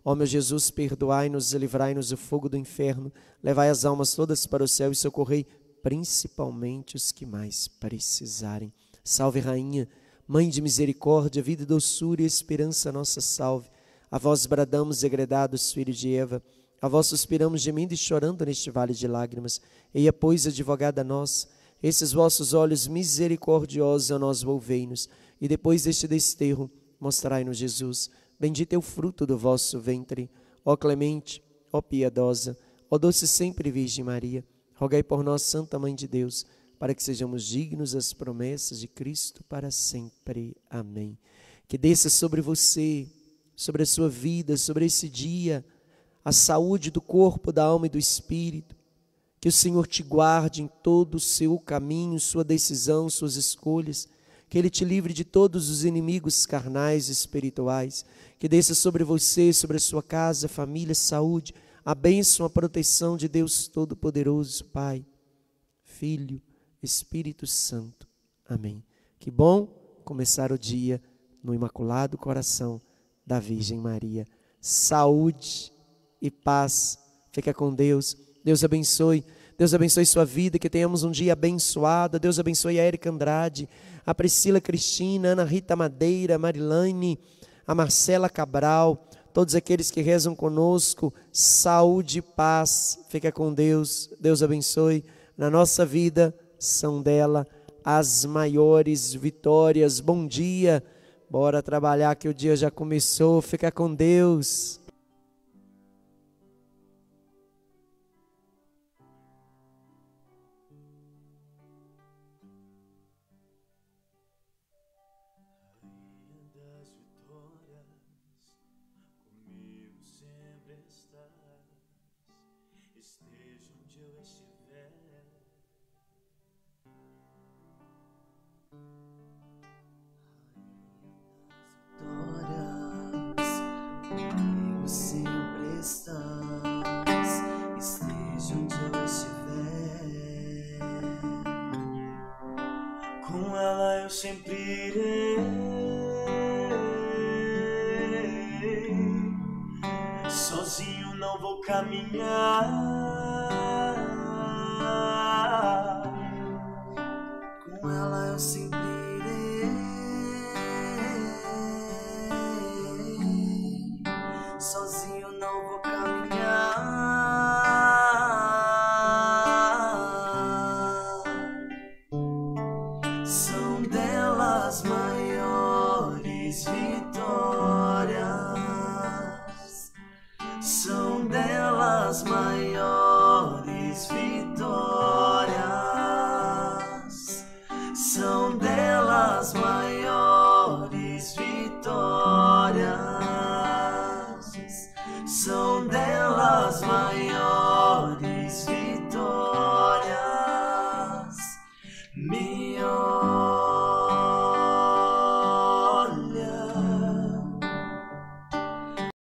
Ó meu Jesus, perdoai-nos e livrai-nos do fogo do inferno, levai as almas todas para o céu e socorrei principalmente os que mais precisarem. Salve, Rainha, Mãe de misericórdia, vida e doçura e esperança nossa, salve. A vós bradamos, degredados filhos de Eva, a vós suspiramos gemendo e chorando neste vale de lágrimas. Eia, pois, advogada nossa, esses vossos olhos misericordiosos a nós volvei-nos, e depois deste desterro, mostrai-nos Jesus. Bendito é o fruto do vosso ventre. Ó clemente, ó piedosa, ó doce sempre Virgem Maria, rogai por nós, Santa Mãe de Deus, para que sejamos dignos das promessas de Cristo para sempre. Amém. Que desça sobre você, sobre a sua vida, sobre esse dia, a saúde do corpo, da alma e do espírito. Que o Senhor te guarde em todo o seu caminho, sua decisão, suas escolhas. Que Ele te livre de todos os inimigos carnais e espirituais. Que desça sobre você, sobre a sua casa, família, saúde, a bênção, a proteção de Deus Todo-Poderoso, Pai, Filho, Espírito Santo. Amém. Que bom começar o dia no Imaculado Coração da Virgem Maria. Saúde e paz. Fica com Deus. Deus abençoe. Deus abençoe sua vida, que tenhamos um dia abençoado. Deus abençoe a Érica Andrade, a Priscila Cristina, a Ana Rita Madeira, a Marilane, a Marcela Cabral, todos aqueles que rezam conosco. Saúde e paz. Fica com Deus. Deus abençoe. Na nossa vida são dela as maiores vitórias. Bom dia. Bora trabalhar que o dia já começou. Fica com Deus. Eu sempre irei, sozinho não vou caminhar, com ela eu sempre irei, sozinho não vou caminhar. São delas maiores vitórias, são delas maiores vitórias, são delas maiores